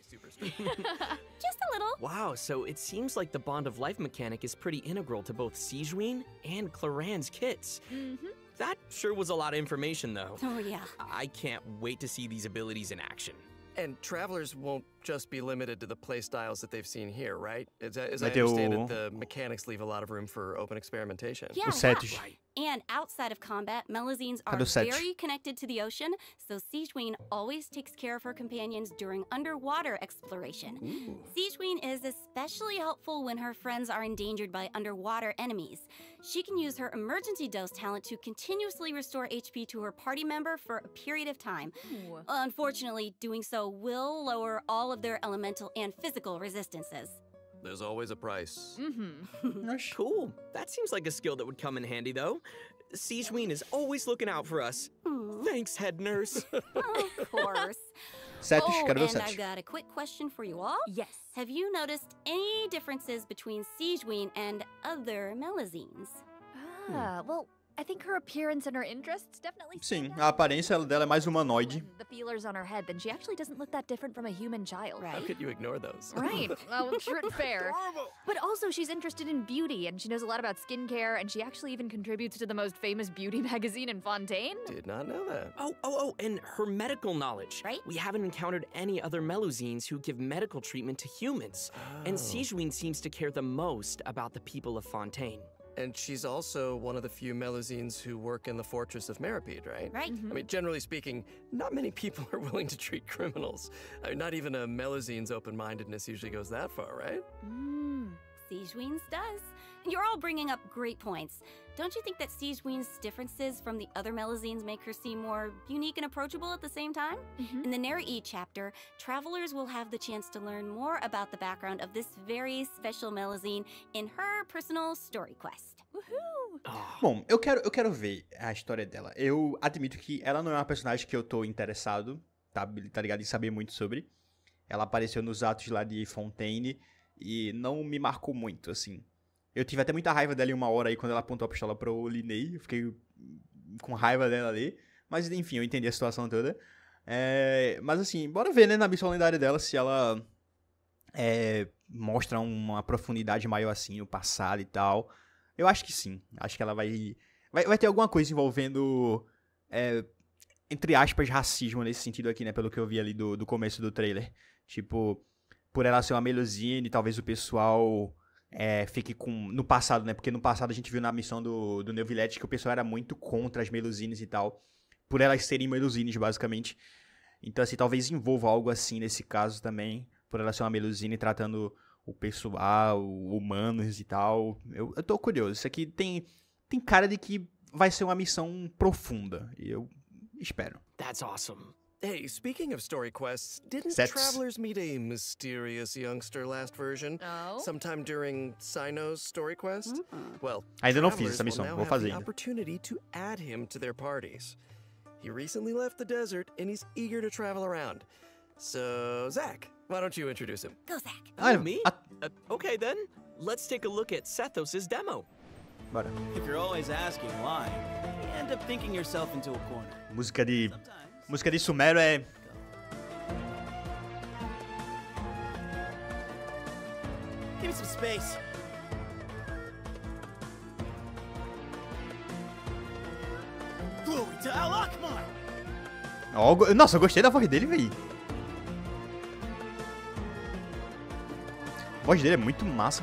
Just a little. Wow, so it seems like the bond of life mechanic is pretty integral to both Sigeween and Claran's kits. Mm-hmm. That sure was a lot of information, though. Oh, yeah. I can't wait to see these abilities in action. And travelers won't just be limited to the playstyles that they've seen here, right? As, as I Vai ter o- understand it, the mechanics leave a lot of room for open experimentation. Yeah, Os setos. yeah. And outside of combat, Melazines are Cadê os setos? very connected to the ocean, so Sigeween always takes care of her companions during underwater exploration. Sigeween is especially helpful when her friends are endangered by underwater enemies. She can use her emergency dose talent to continuously restore H P to her party member for a period of time. Ooh. Unfortunately, doing so will lower all of their elemental and physical resistances. There's always a price. Mm-hmm. Cool. That seems like a skill that would come in handy, though. Sigeween is always looking out for us. Hmm. Thanks, head nurse. Of course. Setos, Oh, cadê os and setos? I've got a quick question for you all. Yes. Have you noticed any differences between Sigeween and other Melazines? Ah, well, I think her appearance and her interests definitely stand Sim, out. a aparência dela é mais humanoide. The feelers on her head, then she actually doesn't look that different from a human child. How Right? could you ignore those? Right. Well, true and fair. But also, she's interested in beauty, and she knows a lot about skincare, and she actually even contributes to the most famous beauty magazine in Fontaine. Did not know that. Oh, oh, oh, and her medical knowledge. Right? We haven't encountered any other Meluzines who give medical treatment to humans. And Sigeween seems to care the most about the people of Fontaine. And she's also one of the few Meluzines who work in the Fortress of Meripede, right? Right? I mean, generally speaking, not many people are willing to treat criminals. I mean, not even a Meluzine's open-mindedness usually goes that far, right? Mm. Sigeween's does. You're all bringing up great points. Don't you think that Sigeween's differences from the other Melazines make her seem more unique and approachable at the same time? Mhm. In the Neri chapter, travelers will have the chance to learn more about the background of this very special Melazine in her personal story quest. Woohoo! Bom, eu quero, eu quero ver a história dela. Eu admito que ela não é uma personagem que eu tô interessado, tá, tá ligado? Em saber muito sobre. Ela apareceu nos atos lá de Fontaine e não me marcou muito, assim. Eu tive até muita raiva dela em uma hora aí quando ela apontou a pistola pro Linney. Eu fiquei com raiva dela ali. Mas enfim, eu entendi a situação toda. É, mas assim, bora ver, né, na missão lendária dela se ela é, mostra uma profundidade maior assim no passado e tal. Eu acho que sim. Acho que ela vai. Vai, vai ter alguma coisa envolvendo. É, entre aspas, racismo nesse sentido aqui, né? Pelo que eu vi ali do, do começo do trailer. Tipo, por ela ser uma Melusine, talvez o pessoal. É, fique com... No passado, né? Porque no passado a gente viu na missão do, do Neuvillette que o pessoal era muito contra as Melusines e tal. Por elas serem Melusines, basicamente. Então, assim, talvez envolva algo assim nesse caso também. Por ela ser uma Melusine tratando o pessoal, humanos e tal. Eu, eu tô curioso. Isso aqui tem, tem cara de que vai ser uma missão profunda. E eu espero. That's awesome. Hey, speaking of story quests, didn't Sets. travelers meet a mysterious youngster last version? Oh? Sometime during Cyno's story quest? Mm-hmm. Well, Ainda não fiz travelers essa missão, will now vou have fazer the ainda. opportunity to add him to their parties. He recently left the desert and he's eager to travel around. So, Zach, why don't you introduce him? Go, Zach. Ah, Oh, me? Uh, okay then, let's take a look at Sethos' demo. Bora. If you're always asking why, you end up thinking yourself into a corner. Música de... Música de Sumero é... Give me some space. Glory to Al-Akmar! Ó, go- Nossa, eu gostei da voz dele, véi. A voz dele é muito massa.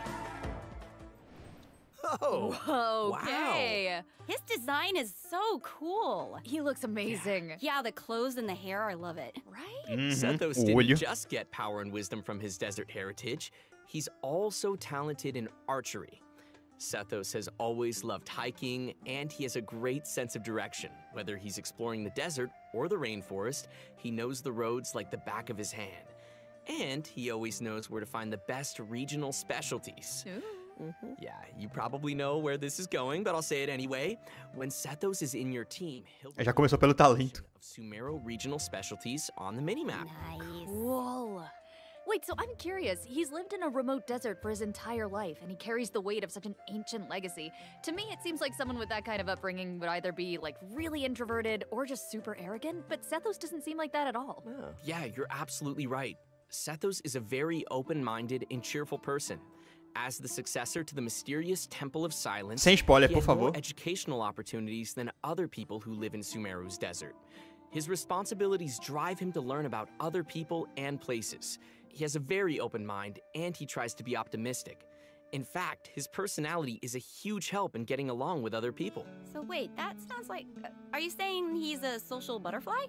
Oh, Okay. His design is so cool. He looks amazing. Yeah, the clothes and the hair, I love it. Right? Uhum, Sethos o didn't olho. just get power and wisdom from his desert heritage, he's also talented in archery. Sethos has always loved hiking, and he has a great sense of direction. Whether he's exploring the desert or the rainforest, he knows the roads like the back of his hand. And he always knows where to find the best regional specialties. Yeah, you probably know where this is going, but I'll say it anyway. When Sethos is in your team, he'll Já começou pelo talento. of Sumero regional specialties on the minimap. Nice. Cool. Wait, so I'm curious. He's lived in a remote desert for his entire life, and he carries the weight of such an ancient legacy. To me, it seems like someone with that kind of upbringing would either be, like, really introverted or just super arrogant, but Sethos doesn't seem like that at all. Yeah, you're absolutely right. Sethos is a very open-minded and cheerful person. As the successor to the mysterious Temple of Silence, Sem spoiler, he por had more favor. educational opportunities than other people who live in Sumeru's desert. His responsibilities drive him to learn about other people and places. He has a very open mind, and he tries to be optimistic. In fact, his personality is a huge help in getting along with other people. So wait, that sounds like... uh, Are you saying he's a social butterfly?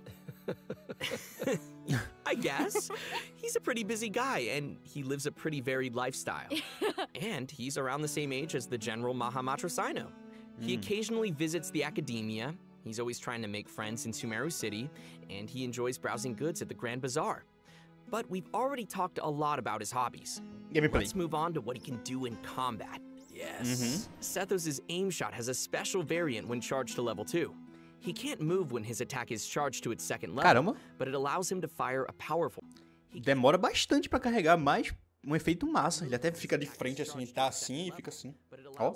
I guess. He's a pretty busy guy, and he lives a pretty varied lifestyle. And he's around the same age as the General Mahamatra Cyno. He occasionally visits the academia, he's always trying to make friends in Sumeru City, and he enjoys browsing goods at the Grand Bazaar. But we've already talked a lot about his hobbies. Gameplay. Let's move on to what he can do in combat. Yes. Sethos' aim shot has a special variant when charged to level two. He can't move when his attack is charged to its second level, Caramba. but it allows him to fire a powerful... Demora bastante pra carregar, mas um efeito massa. Ele até fica de frente assim, ele tá assim e fica assim. Ó.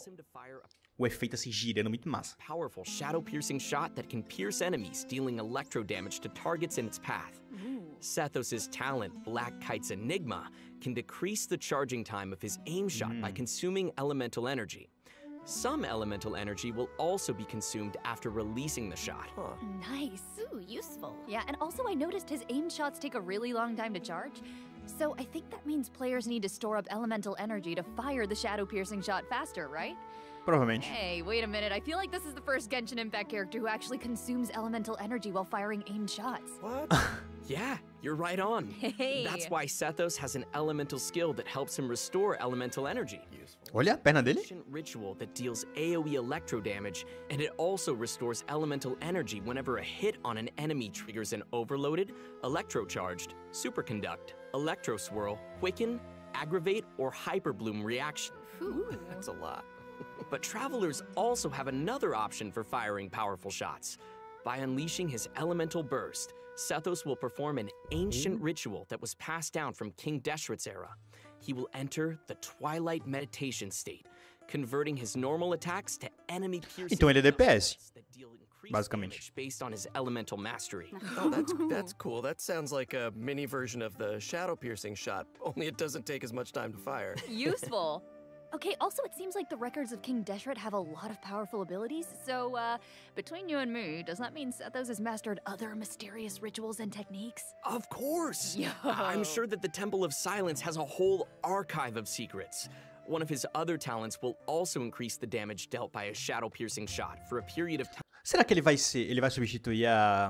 O efeito assim girando, muito massa. Powerful shadow-piercing shot that can pierce enemies, dealing electro damage to targets in its path. Sethos' talent, Black Kite's Enigma, can decrease the charging time of his aim shot by consuming elemental energy. Some elemental energy will also be consumed after releasing the shot. Nice. Ooh, useful. Yeah, and also I noticed his aim shots take a really long time to charge. So I think that means players need to store up elemental energy to fire the shadow-piercing shot faster, right? Provavelmente. Hey, wait a minute. I feel like this is the first Genshin Impact character who actually consumes elemental energy while firing aimed shots. What? Yeah, you're right on. Hey. That's why Sethos has an elemental skill that helps him restore elemental energy. Olha a perna dele. Ancient ritual that deals AoE electro damage, and it also restores elemental energy whenever a hit on an enemy triggers an overloaded, electrocharged, superconduct, electro swirl, quicken, aggravate, or hyperbloom reaction. Ooh, that's a lot. But travelers also have another option for firing powerful shots. By unleashing his elemental burst, Sethos will perform an ancient ritual that was passed down from King Deshret's era. He will enter the Twilight Meditation state, converting his normal attacks to enemy piercing Então ele é D P S, that deal increased basicamente. damage based on his elemental mastery. Oh, that's that's cool. That sounds like a mini version of the shadow piercing shot, only it doesn't take as much time to fire. Useful. Okay, also it seems like the records of King Deshret have a lot of powerful abilities, so, uh, between you and me, does that mean Sethos has mastered other mysterious rituals and techniques? Of course! Yo. I'm sure that the Temple of Silence has a whole archive of secrets. One of his other talents will also increase the damage dealt by a shadow-piercing shot for a period of time. Será que ele vai ser, ele vai substituir a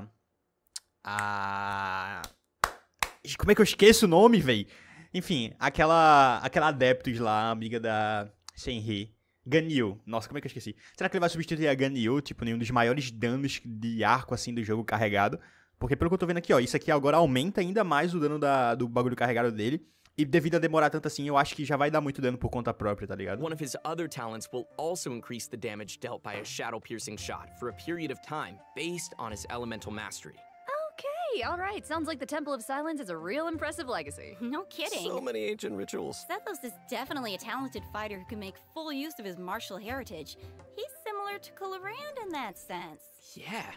a como é que eu esqueço o nome, véi? Enfim, aquela aquela Adeptus lá, amiga da Shenhe. Ganyu. Nossa, como é que eu esqueci? Será que ele vai substituir a Ganyu, tipo, nenhum dos maiores danos de arco, assim, do jogo carregado? Porque pelo que eu tô vendo aqui, ó, isso aqui agora aumenta ainda mais o dano da, do bagulho carregado dele. E devido a demorar tanto assim, eu acho que já vai dar muito dano por conta própria, tá ligado? One of his other talents will also increase the damage dealt by a shadow-piercing shot for a period of time, based on his elemental mastery. Okay, alright. Sounds like the Temple of Silence is a real impressive legacy. No kidding. So many ancient rituals. Zethos is definitely a talented fighter who can make full use of his martial heritage. He's similar to Colorand in that sense. Yeah.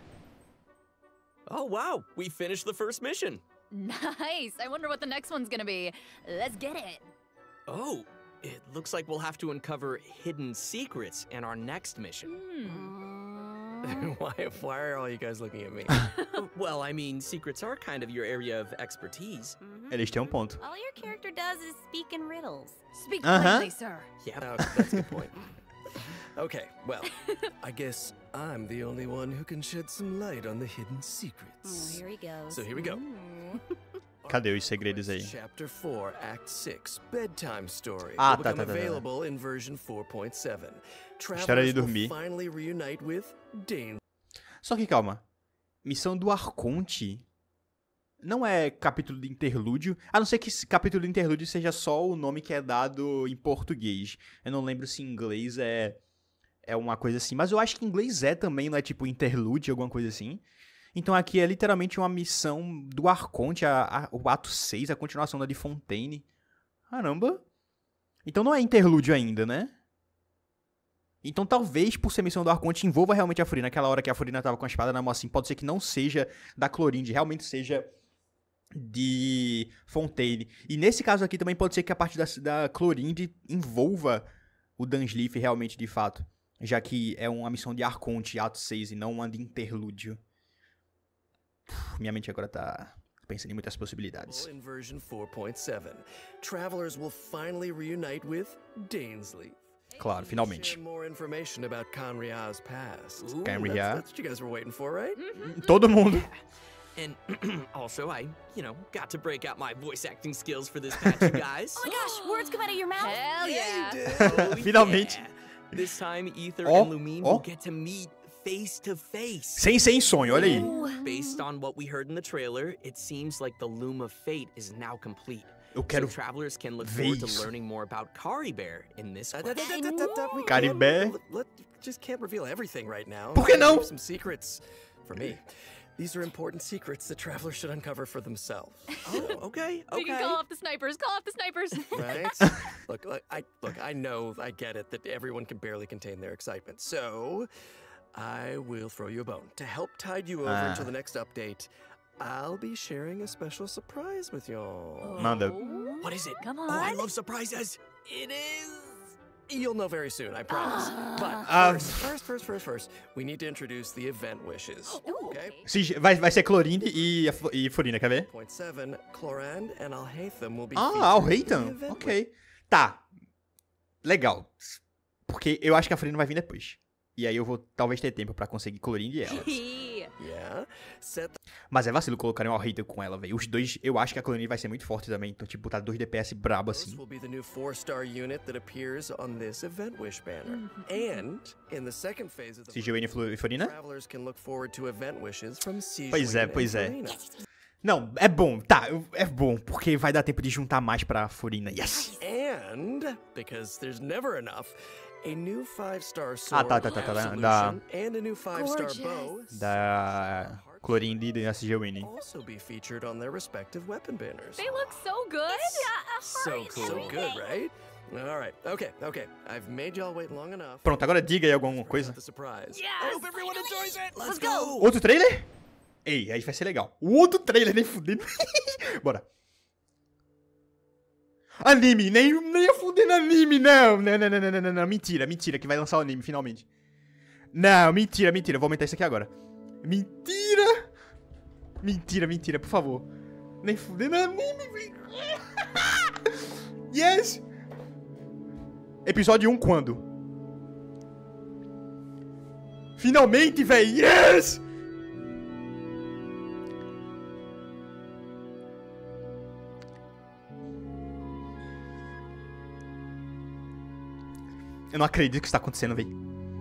Oh, wow. We finished the first mission. Nice. I wonder what the next one's gonna be. Let's get it. Oh, it looks like we'll have to uncover hidden secrets in our next mission. why, why are all you guys looking at me? Well, I mean, secrets are kind of your area of expertise. Mm-hmm. Eles têm um ponto. All your character does is speak in riddles. Speak Uh-huh. plainly, sir. Yeah, Oh, that's a good point. Okay, well, I guess I'm the only one who can shed some light on the hidden Oh, secrets. here he goes. So here we go. Ooh. Cadê os segredos aí? Chapter four, Act six, Bedtime Story. Ah, will tá, become tá, tá, tá. available in version four point seven. História de Travelers will dormir. finally reunite with Dane. Só que calma. Missão do Arconte não é capítulo de interlúdio, a não ser que esse capítulo de interlúdio seja só o nome que é dado em português. Eu não lembro se em inglês é é uma coisa assim, mas eu acho que em inglês é também, não é tipo interlúdio, alguma coisa assim. Então aqui é literalmente uma missão do Arconte, a, a, o ato seis, a continuação da de Fontaine. Caramba. Então não é interlúdio ainda, né? Então talvez, por ser missão do Arconte, envolva realmente a Furina. Naquela hora que a Furina tava com a espada na mão assim, pode ser que não seja da Clorinde, realmente seja de Fontaine. E nesse caso aqui também pode ser que a parte da, da Clorinde envolva o Dunsleaf realmente de fato. Já que é uma missão de Arconte, ato seis, e não uma de interlúdio. Uf, minha mente agora tá pensando em muitas possibilidades. In version four point seven, travelers will finally reunite with Danesley. Claro, finalmente. Share more information about Conria's past. Ooh, Conria. That's, that's what you guys were waiting for, right? Todo mundo. And also, I, you know, got to break out my voice acting skills for this patch, you guys. Oh my gosh, words come out of your mouth? Hell yeah. Oh, Finalmente. yeah. This time, Ether Oh, and Lumine oh. will get to meet face to face. Sem sem sonho, olha aí. Based on what we heard in the trailer, it seems like the Loom of Fate is now complete. Eu quero so travelers can look ver forward to isso. learning more about Caribert in this Uh, da- da- quest. da- da- da- we Caribert? can't- let- Just can't reveal everything right now. Por que não? Leave some secrets for me. These are important secrets that travelers should uncover for themselves. Oh, okay, We can okay. call off the snipers. Call off the snipers. Right? look, look, I look. I know, I get it that everyone can barely contain their excitement. So, I will throw you a bone to help tide you over Ah. until the next update. I'll be sharing a special surprise with y'all. Manda. What is it? Come Oh, I on. love surprises. It is. You'll know very soon, I promise. But Ah. first, first, first, first, first, we need to introduce the event wishes. Okay. Se- Vai, vai ser Clorinde e, a Fu- e Furina, quer ver? Point seven, Clorand and Alhaitham will be Ah, o featured in the Reitan. event Ok. Tá. Legal. Porque eu acho que a Furina vai vir depois. E aí eu vou talvez ter tempo pra conseguir Clorinde e ela. Yeah. Set Mas é vacilo colocarem o Reitan com ela, velho. Os dois, eu acho que a Clorinde vai ser muito forte também. Então, tipo, botar dois D P S brabo Those assim. will be the new four-star unit that appears on this event wish banner. And in the second phase of the Sigil e Flu- e Furina? travelers can look forward to event wishes from Siege Pois é, Wayne pois and é. Farina. Não, é bom. Tá, eu- é bom. Porque vai dar tempo de juntar mais pra Furina. Yes! And because there's never enough, a new five-star Ah, sword tá, tá, tá, tá, Absolution da- and a new five-star Gorgeous. bow Da Clorinde e da Sigil Winnie. also be featured on their respective weapon banners. They look so good. So cool. So good, right? All right. Okay, okay. I've made y'all wait long enough. Pronto, agora diga aí alguma coisa. The surprise. Yes! I hope everyone enjoys it. Let's, Let's go. go. Outro trailer? Ei, aí vai ser legal. O outro trailer, nem fudendo. Bora. Anime, nem, nem a fudendo anime, não. Não, não, não, não, não, não, não. Mentira, mentira, que vai lançar o anime finalmente. Não, mentira, mentira. Eu vou aumentar isso aqui agora. Mentira. Mentira, mentira, por favor. Nem fudendo anime, velho. Yes. Episódio um quando? Finalmente, velho. Yes. Eu não acredito que isso tá acontecendo, velho.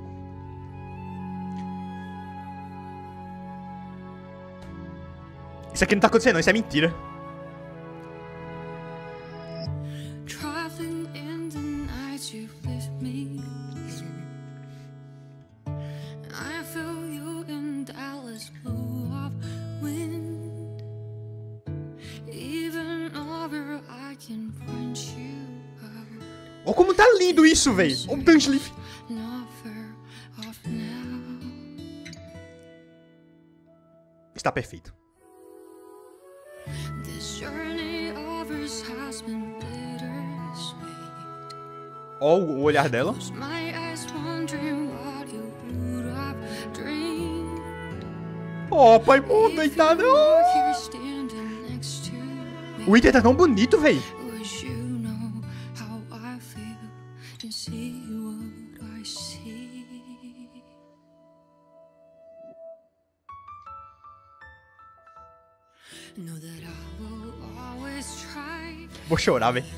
Isso aqui não tá acontecendo, não. Isso é mentira. Olha como tá lindo isso, velho. Olha o Dunsleaf. Está perfeito. Olha o olhar dela. Oh, pai mundo, deitada. Oh. O Wither tá tão bonito, velho. Vou chorar, velho.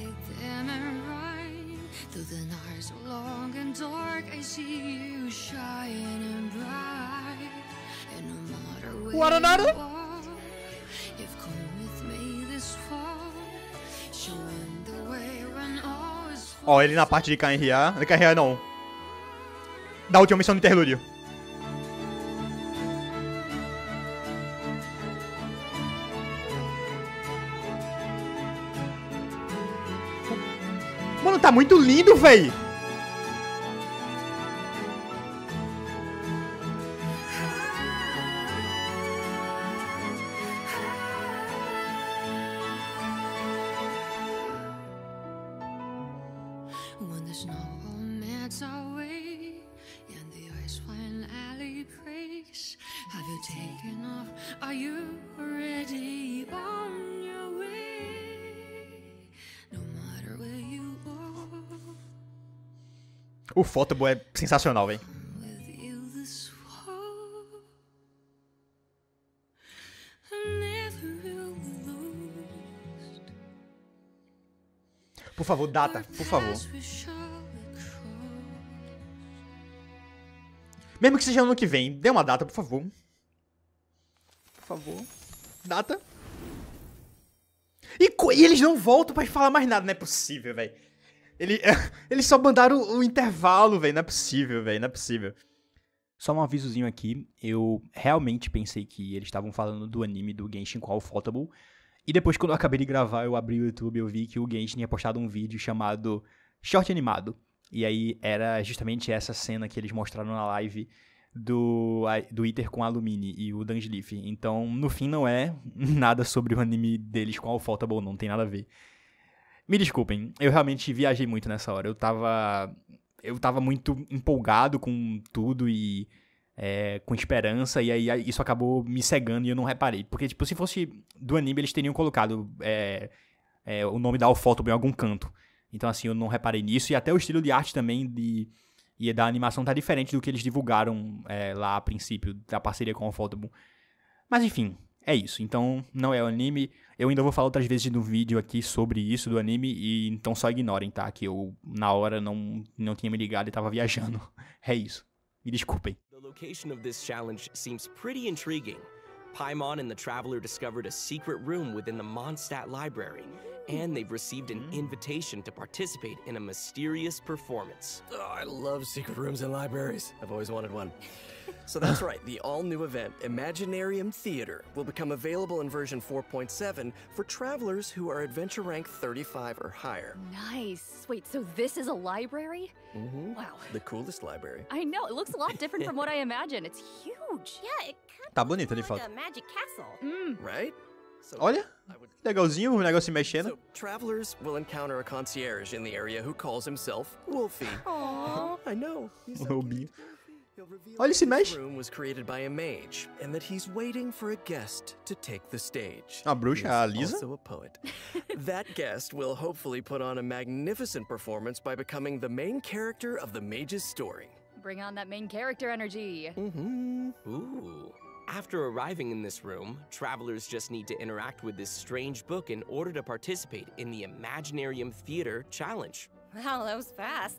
O Aranara. Ó, oh, ele na parte de K R A. De K R A não. Da última missão do interlúdio. Mano, tá muito lindo, véi. O Photable é sensacional, velho. Por favor, data, por favor. Mesmo que seja ano que vem, dê uma data, por favor. Por favor. Data. E, e eles não voltam pra falar mais nada, não é possível, velho. Ele, eles só mandaram o, o intervalo, velho. Não é possível, velho. Não é possível. Só um avisozinho aqui. Eu realmente pensei que eles estavam falando do anime do Genshin com o Photable. E depois, quando eu acabei de gravar, eu abri o YouTube e eu vi que o Genshin tinha postado um vídeo chamado Short Animado. E aí era justamente essa cena que eles mostraram na live do, do Iter com a Lumine e o Dunsleaf. Então, no fim, não é nada sobre o anime deles com o Photable, não tem nada a ver. Me desculpem, eu realmente viajei muito nessa hora. Eu tava, eu tava muito empolgado com tudo e é, com esperança, e aí isso acabou me cegando e eu não reparei. Porque, tipo, se fosse do anime, eles teriam colocado é, é, o nome da Ufotable em algum canto. Então, assim, eu não reparei nisso. E até o estilo de arte também de, e da animação tá diferente do que eles divulgaram é, lá a princípio, da parceria com o Ufotable. Mas, enfim, é isso. Então, não é o anime. Eu ainda vou falar outras vezes no vídeo aqui sobre isso do anime, e então só ignorem, tá? Que eu, na hora, não, não tinha me ligado e tava viajando. É isso. Me desculpem. The location of this challenge seems pretty intriguing. Paimon and the Traveler discovered a secret room within the Mondstadt Library, and they've received an invitation to participate in a mysterious performance. Oh, I love secret rooms in libraries. I've always wanted one. So that's right, the all-new event, Imaginarium Theater, will become available in version four point seven for travelers who are adventure rank thirty-five or higher. Nice. Wait, so this is a library? Mm-hmm. Wow. The coolest library. I know, it looks a lot different from what I imagined. It's huge. Yeah, it Tá bonito ali, like foto. a magic castle. Mm. Right? So, Olha, legalzinho, o negócio se mexendo. So, travelers will encounter a concierge in the area who calls himself Wolfie. Aww. I know. He's O so Lobinho. He'll reveal Olha, ele se that mexe. this room was created by a mage, and that he's waiting for a guest to take the stage. A bruxa, He's a Lisa? also a poet. That guest will hopefully put on a magnificent performance by becoming the main character of the mage's story. Bring on that main character energy. Mm-hmm. Ooh. After arriving in this room, travelers just need to interact with this strange book in order to participate in the Imaginarium Theater Challenge. Wow, that was fast.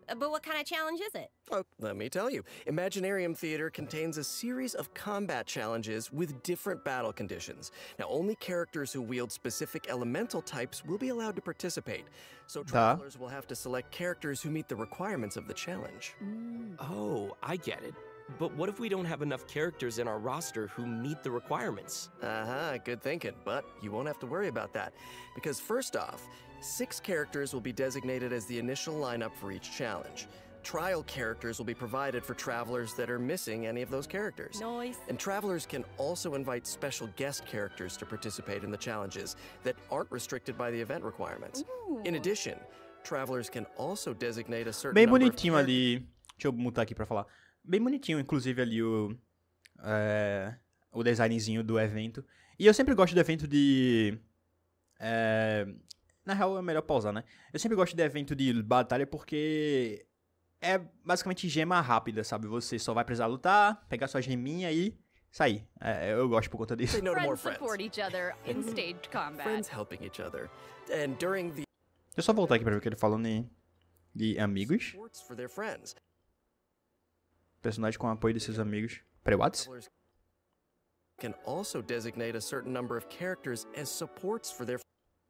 But what kind of challenge is it? Oh, let me tell you. Imaginarium Theater contains a series of combat challenges with different battle conditions. Now, only characters who wield specific elemental types will be allowed to participate. So travelers will have to select characters who meet the requirements of the challenge. Oh, I get it. But what if we don't have enough characters in our roster who meet the requirements? Uh-huh, good thinking, but you won't have to worry about that. Because first off, six characters will be designated as the initial lineup for each challenge. Trial characters will be provided for travelers that are missing any of those characters. Nice. And travelers can also invite special guest characters to participate in the challenges that aren't restricted by the event requirements. Ooh. In addition, travelers can also designate a certain Bem number of bonitinho ali. Deixa eu mutar aqui pra falar. Bem bonitinho, inclusive, ali o, é, o designzinho do evento. E eu sempre gosto do evento de... É, na real, é melhor pausar, né? Eu sempre gosto de evento de batalha porque é basicamente gema rápida, sabe? Você só vai precisar lutar, pegar sua geminha e sair. É, eu gosto por conta disso. Say no to more Friends friends. support each other in staged combat. Friends helping each other. And during the Deixa eu só voltar aqui pra ver o que ele falou de, de amigos. sports for their friends. Personagem com apoio de seus amigos. Peraí, what? Travelers can also designate a certain number of characters as supports for their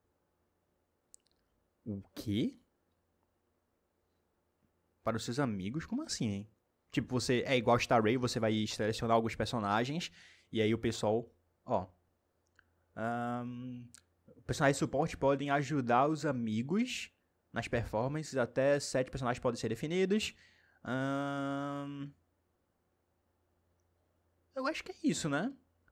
O quê? Para os seus amigos? Como assim, hein? Tipo, você é igual Star Rail, você vai selecionar alguns personagens e aí o pessoal, ó, um, personagens de suporte podem ajudar os amigos nas performances, até sete personagens podem ser definidos. Um, eu acho que é isso, né?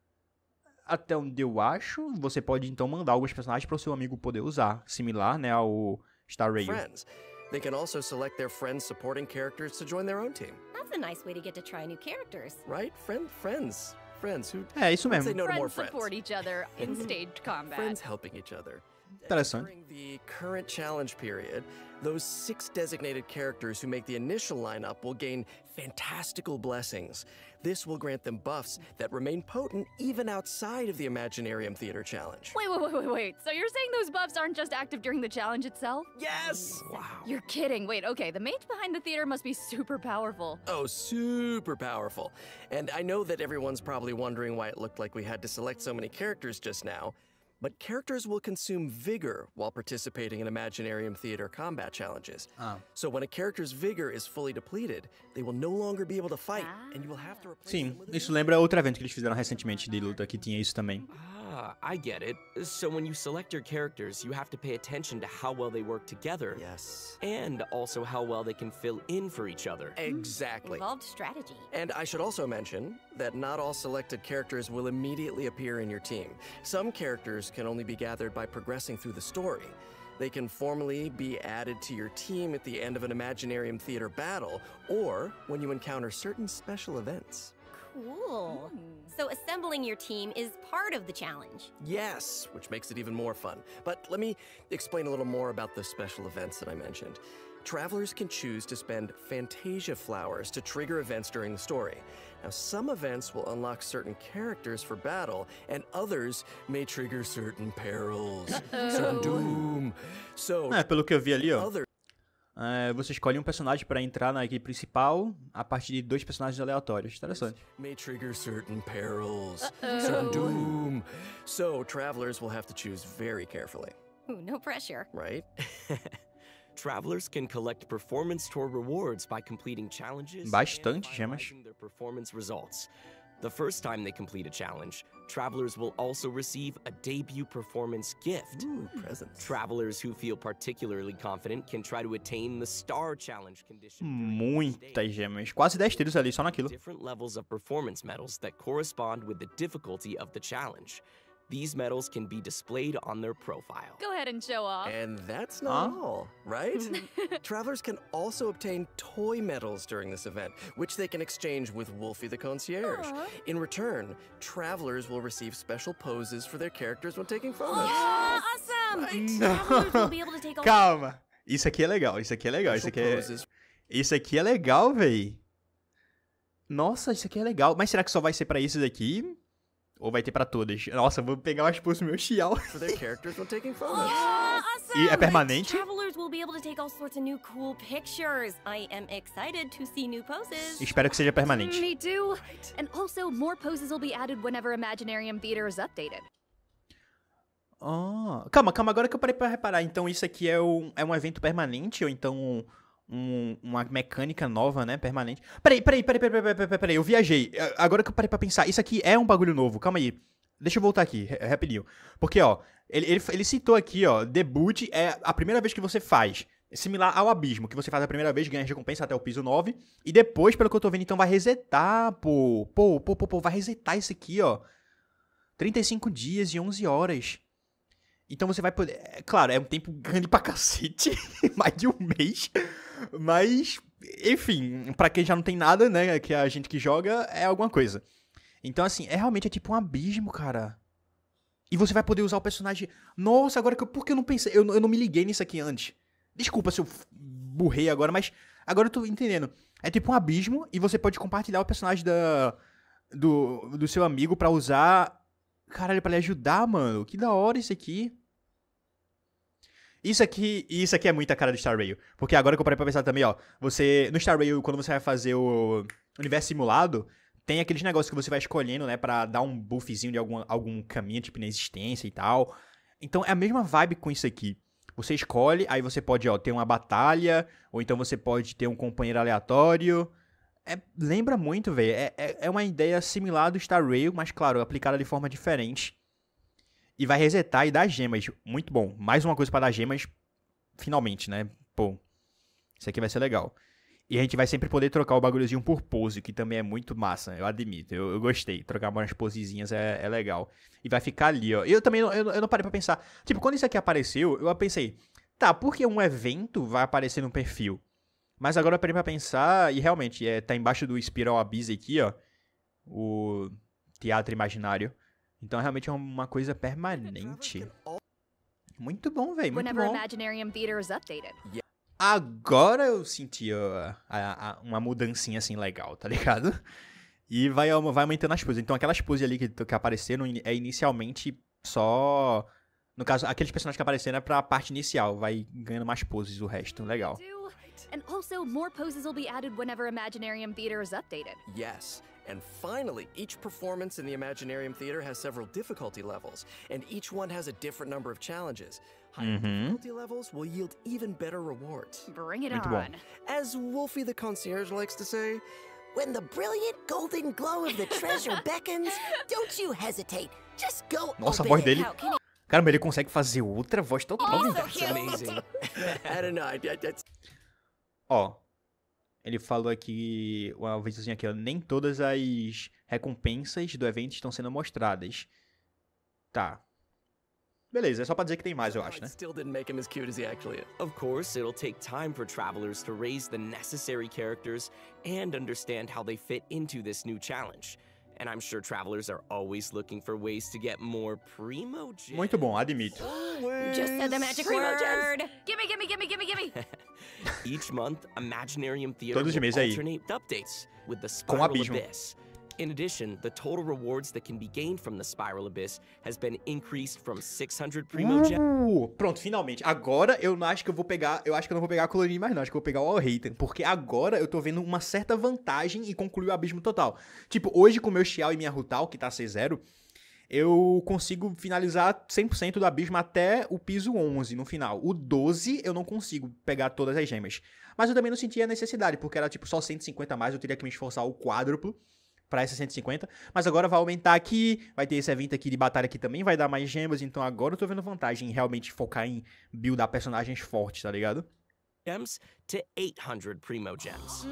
Até onde eu acho, você pode então mandar alguns personagens para o seu amigo poder usar, similar, né, ao Star Rail. friends. They can also select their friends supporting characters to join their own team. That's a nice way to get to try new characters. Right? Friend, friends. Friends who É, isso mesmo. say no to more Friends friends. support each other in staged combat. Friends helping each other. Interessante. During the current challenge period, those six designated characters who make the initial lineup will gain fantastical blessings. This will grant them buffs that remain potent even outside of the Imaginarium Theater challenge. Wait, wait, wait, wait, wait. So you're saying those buffs aren't just active during the challenge itself? Yes! Wow. You're kidding. Wait, okay, the mage behind the theater must be super powerful. Oh, super powerful. And I know that everyone's probably wondering why it looked like we had to select so many characters just now, but characters will consume vigor while participating in Imaginarium Theater combat challenges. Ah. So when a character's vigor is fully depleted, they will no longer be able to fight, and you will have to replace Sim, them with a isso lembra outro evento que eles fizeram recentemente de luta, que tinha isso também. Ah, I get it. So when you select your characters, you have to pay attention to how well they work together. Yes. And also how well they can fill in for each other. Exactly. Involved strategy. And I should also mention that not all selected characters will immediately appear in your team. Some characters can only be gathered by progressing through the story. They can formally be added to your team at the end of an Imaginarium Theater battle, or when you encounter certain special events. Cool. So assembling your team is part of the challenge. Yes, which makes it even more fun. But let me explain a little more about the special events that I mentioned. Travelers can choose to spend Fantasia flowers to trigger events during the story. Now, some events will unlock certain characters for battle, and others may trigger certain perils, certain doom. So, É, pelo que eu vi ali, ó, other é, você escolhe um personagem para entrar na equipe principal a partir de dois personagens aleatórios. Interessante. may trigger certain perils, certain doom. So, travelers will have to choose very carefully, Ooh, no pressure. right? Travelers can collect performance tour rewards by completing challenges Bastante and gemas. finalizing their performance results. The first time they complete a challenge, travelers will also receive a debut performance gift. Ooh, presents. Travelers who feel particularly confident can try to attain the Star Challenge condition. during each stage. Muitas gemas. Quase dez tiros ali, só naquilo. Different levels of performance medals that correspond with the difficulty of the challenge. These medals can be displayed on their profile. Go ahead and show off. And that's not Huh? all, right? Travelers can also obtain toy medals during this event, which they can exchange with Wolfie the Concierge. Aw. In return, travelers will receive special poses for their characters when taking photos. Oh, awesome! Right. Travelers will be able to take all Calma. Isso aqui é legal, isso aqui é legal, isso aqui Special é... poses. Isso aqui é legal, véi. Nossa, isso aqui é legal. Mas será que só vai ser pra isso daqui? Ou vai ter pra todas? Nossa, eu vou pegar umas pulsos no meu Xiao. For their characters when taking photos. Oh, awesome! E é permanente? Travelers will be able to take all sorts of new cool pictures. I am excited to see new poses. Espero que seja permanente. Me too. And also, more poses will be added whenever Imaginarium Theater is updated. Ah, calma, calma, agora que eu parei pra reparar. Então isso aqui é um, é um evento permanente ou então um, uma mecânica nova, né? Permanente. Peraí, peraí, peraí, peraí, peraí, peraí, peraí, eu viajei. Agora que eu parei pra pensar, isso aqui é um bagulho novo. Calma aí. Deixa eu voltar aqui, rapidinho. Porque, ó, ele, ele, ele citou aqui, ó, debut é a primeira vez que você faz. Similar ao abismo, que você faz a primeira vez, ganha recompensa até o piso nove. E depois, pelo que eu tô vendo, então vai resetar, pô. Pô, pô, pô, pô, vai resetar isso aqui, ó. trinta e cinco dias e onze horas. Então você vai poder... É, claro, é um tempo grande pra cacete. Mais de um mês. Mas, enfim, pra quem já não tem nada, né, que a gente que joga, é alguma coisa. Então, assim, é realmente é tipo um abismo, cara. E você vai poder usar o personagem... Nossa, agora que eu... Por que eu não pensei... Eu, eu não me liguei nisso aqui antes. Desculpa se eu burrei agora, mas... Agora eu tô entendendo. É tipo um abismo e você pode compartilhar o personagem da... Do, do seu amigo pra usar... Caralho, pra lhe ajudar, mano. Que da hora isso aqui. Isso aqui, isso aqui é muita cara do Star Rail. Porque agora que eu parei pra pensar também, ó. Você... No Star Rail, quando você vai fazer o universo simulado... Tem aqueles negócios que você vai escolhendo, né? Pra dar um buffzinho de algum, algum caminho, tipo, na existência e tal. Então, é a mesma vibe com isso aqui. Você escolhe, aí você pode, ó, ter uma batalha. Ou então você pode ter um companheiro aleatório. É, lembra muito, velho. É, é, é uma ideia similar do Star Rail, mas, claro, aplicada de forma diferente. E vai resetar e dar gemas. Muito bom. Mais uma coisa pra dar gemas, finalmente, né? Pô, isso aqui vai ser legal. E a gente vai sempre poder trocar o bagulhozinho por pose, que também é muito massa, eu admito. Eu, eu gostei. Trocar umas posezinhas é, é legal. E vai ficar ali, ó. Eu também não, eu, eu não parei pra pensar. Tipo, quando isso aqui apareceu, eu pensei, tá, por que um evento vai aparecer no perfil? Mas agora eu parei pra pensar, e realmente, é, tá embaixo do Spiral Abyss aqui, ó. O Teatro Imaginário. Então realmente é uma coisa permanente. Muito bom, velho. Muito Whenever bom. Imaginarium Theater is updated. Agora eu senti ó, a, a, uma mudancinha assim legal, tá ligado? E vai, vai aumentando as poses. Então aquelas poses ali que, que apareceram é inicialmente só... No caso, aqueles personagens que apareceram é pra parte inicial. Vai ganhando mais poses o resto. Legal. And also, more poses will be added whenever Imaginarium Theater is updated. Yes. And finally, each performance in the Imaginarium Theater has several difficulty levels, and each one has a different number of challenges. Higher Uhum. difficulty levels will yield even better rewards. Bring it Muito bom. on. As Wolfie the Concierge likes to say, When the brilliant golden glow of the treasure beckons, don't you hesitate. Just go Nossa, a open voz it. dele... Caramba, ele consegue fazer outra voz total. Oh, that's amazing. I don't know, I, I, that's... Ó, ele falou aqui, uma vezinha aqui, ó. Nem todas as recompensas do evento estão sendo mostradas. Tá. Beleza, é só pra dizer que tem mais, eu acho, né? Still didn't make him as cute as he actually is. Of course, it'll take time for travelers to raise the necessary characters and understand how they fit into this new challenge. And I'm sure travelers are always looking for ways to get more primo gems. Muito bom, admito. Just said the magic Primo word. gems. Gimme, gimme, gimme, gimme, gimme. Each month, Imaginarium Theater Todos os will meses aí. alternate updates with the Com Spiral abismo. Abyss. In addition, the total rewards that can be gained from the Spiral Abyss has been increased from six hundred primo gems. Uh, pronto, finalmente. Agora eu não acho que eu vou pegar. Eu acho que eu não vou pegar a colorinha mais, não. Acho que eu vou pegar o All Hater. Porque agora eu tô vendo uma certa vantagem em concluir o abismo total. Tipo, hoje com o meu Xiao e minha Rutal, que tá C zero, eu consigo finalizar cem por cento do abismo até o piso onze no final. O doze eu não consigo pegar todas as gemas. Mas eu também não sentia a necessidade, porque era tipo só cento e cinquenta a mais, eu teria que me esforçar o quádruplo pra essa cento e cinquenta, mas agora vai aumentar aqui, vai ter esse evento aqui de batalha que também vai dar mais gemas, então agora eu tô vendo vantagem em realmente focar em buildar personagens fortes, tá ligado? Gems to eight hundred primo gems.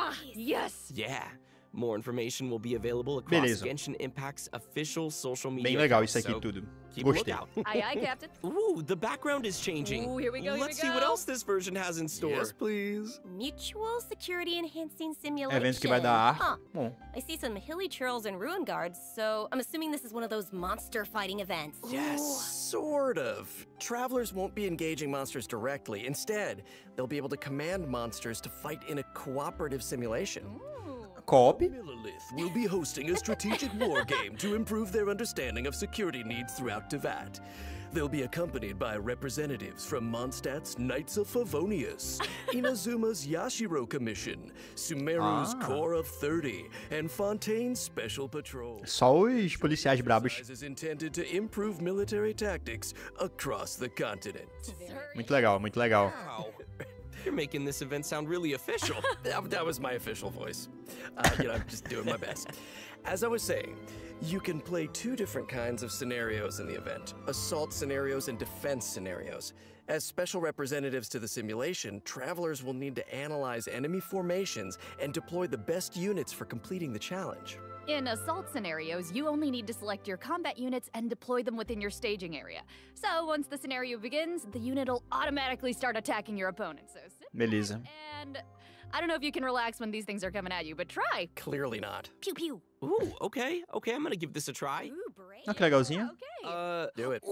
Yes. Yeah. More information will be available across Beleza. Genshin Impact's official social media. Bem legal accounts, isso aqui so tudo. keep a Gostei. lookout. Aye, aye, Captain. Ooh, the background is changing. Ooh, here we go, here Let's we see what go. else this version has in store. Yes, please. Mutual security enhancing simulation. Evento que vai dar Huh. ar. Bom, I see some hilly churls and ruin guards, so I'm assuming this is one of those monster fighting events. Yes, sort of. Travelers won't be engaging monsters directly. Instead, they'll be able to command monsters to fight in a cooperative simulation. co-op. Millelith will be hosting a strategic war game to improve their understanding of security needs throughout Teyvat. They'll be accompanied by representatives from Mondstadt's Knights of Favonius, Inazuma's Yashiro Commission, Sumeru's Ah. Corps of thirty, and Fontaine's Special Patrol. Só os policiais brabos. Is intended to improve military tactics across the continent. Muito legal, muito legal. Wow. You're making this event sound really official. that, that was my official voice. Uh, you know, I'm just doing my best. As I was saying, you can play two different kinds of scenarios in the event: assault scenarios and defense scenarios. As special representatives to the simulation, travelers will need to analyze enemy formations and deploy the best units for completing the challenge. In assault scenarios, you only need to select your combat units and deploy them within your staging area. So once the scenario begins, the unit will automatically start attacking your opponent. So sit Beleza. and I don't know if you can relax when these things are coming at you, but try. Clearly not. Pew pew. Ooh, okay, okay, I'm gonna give this a try. Ah, que legalzinho. Uh, Do it.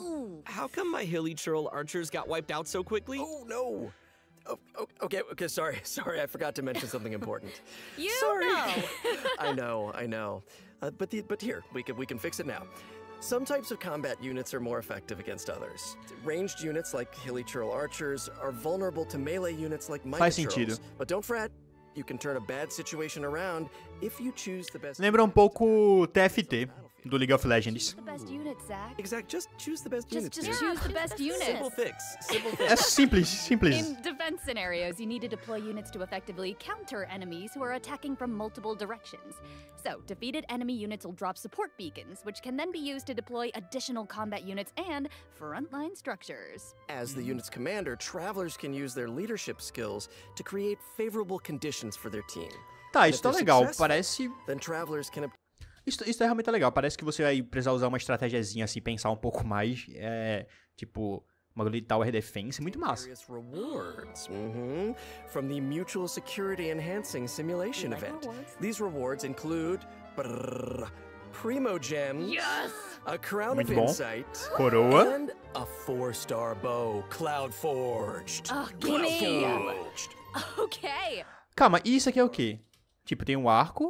how come my hilly churl archers got wiped out so quickly? Oh, no. Oh, oh, okay, okay, sorry, sorry, I forgot to mention something important. You sorry. know. I know, I know. Uh, but the, but here, we can we can fix it now. Some types of combat units are more effective against others. Ranged units like hilly churl archers are vulnerable to melee units like mighty Faz churls. sentido. But don't fret, you can turn a bad situation around if you choose the best. Lembra um pouco T F T do League of Legends. The best unit, Zach. Exact. Just choose the best Just, units. just dear. choose the best unit. Simple fix. Simple fix. É simples, simples. In defense scenarios, you need to deploy units to effectively counter enemies who are attacking from multiple directions. So, defeated enemy units will drop support beacons, which can then be used to deploy additional combat units and frontline structures. As the unit's commander, travelers can use their leadership skills to create favorable conditions for their team. Tá, And isso if tá they're legal. successful, Parece. Then travelers can Isso, isso é realmente legal. Parece que você vai precisar usar uma estratégiazinha assim, pensar um pouco mais. É. Tipo, uma de Tower Defense. Muito massa. various rewards mhm, from the Mutual Security Enhancing Simulation like event. rewards. These rewards include brrr, Primo Gems, Yes! a Crown Muito of bom. Insight, Coroa. and a four-star bow, Cloud Forged. Oh, Cloud gimme! Forged. Okay. Calma, e isso aqui é o quê? Tipo, tem um arco.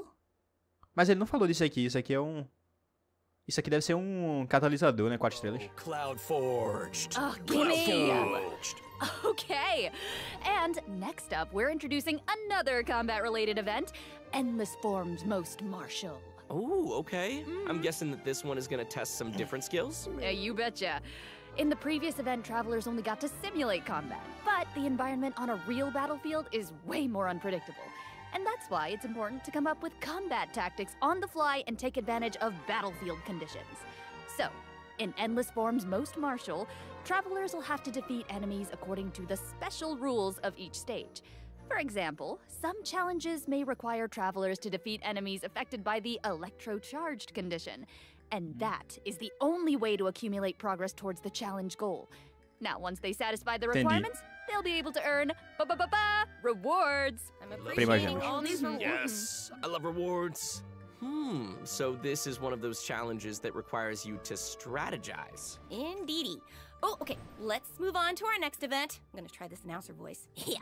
Mas ele não falou disso aqui. Isso aqui é um. Isso aqui deve ser um catalisador, né? Quatro estrelas. Cloud Forged. Oh, Cloud gimme! Forged. Okay. And next up, we're introducing another combat-related event, Endless Forms Most Martial. Ooh, okay. I'm guessing that this one is gonna test some different skills. Yeah, you betcha. In the previous event, travelers only got to simulate combat, but the environment on a real battlefield is way more unpredictable. And that's why it's important to come up with combat tactics on the fly and take advantage of battlefield conditions. So, in Endless Forms Most Martial, travelers will have to defeat enemies according to the special rules of each stage. For example, some challenges may require travelers to defeat enemies affected by the electrocharged condition, and that is the only way to accumulate progress towards the challenge goal. Now, once they satisfy the Entendi. requirements, they'll be able to earn ba-ba-ba-ba rewards. I'm appreciating all these rewards. Yes, I love rewards. Hmm, so this is one of those challenges that requires you to strategize. Indeedy. Oh, okay, let's move on to our next event. I'm gonna try this announcer voice. Yeah.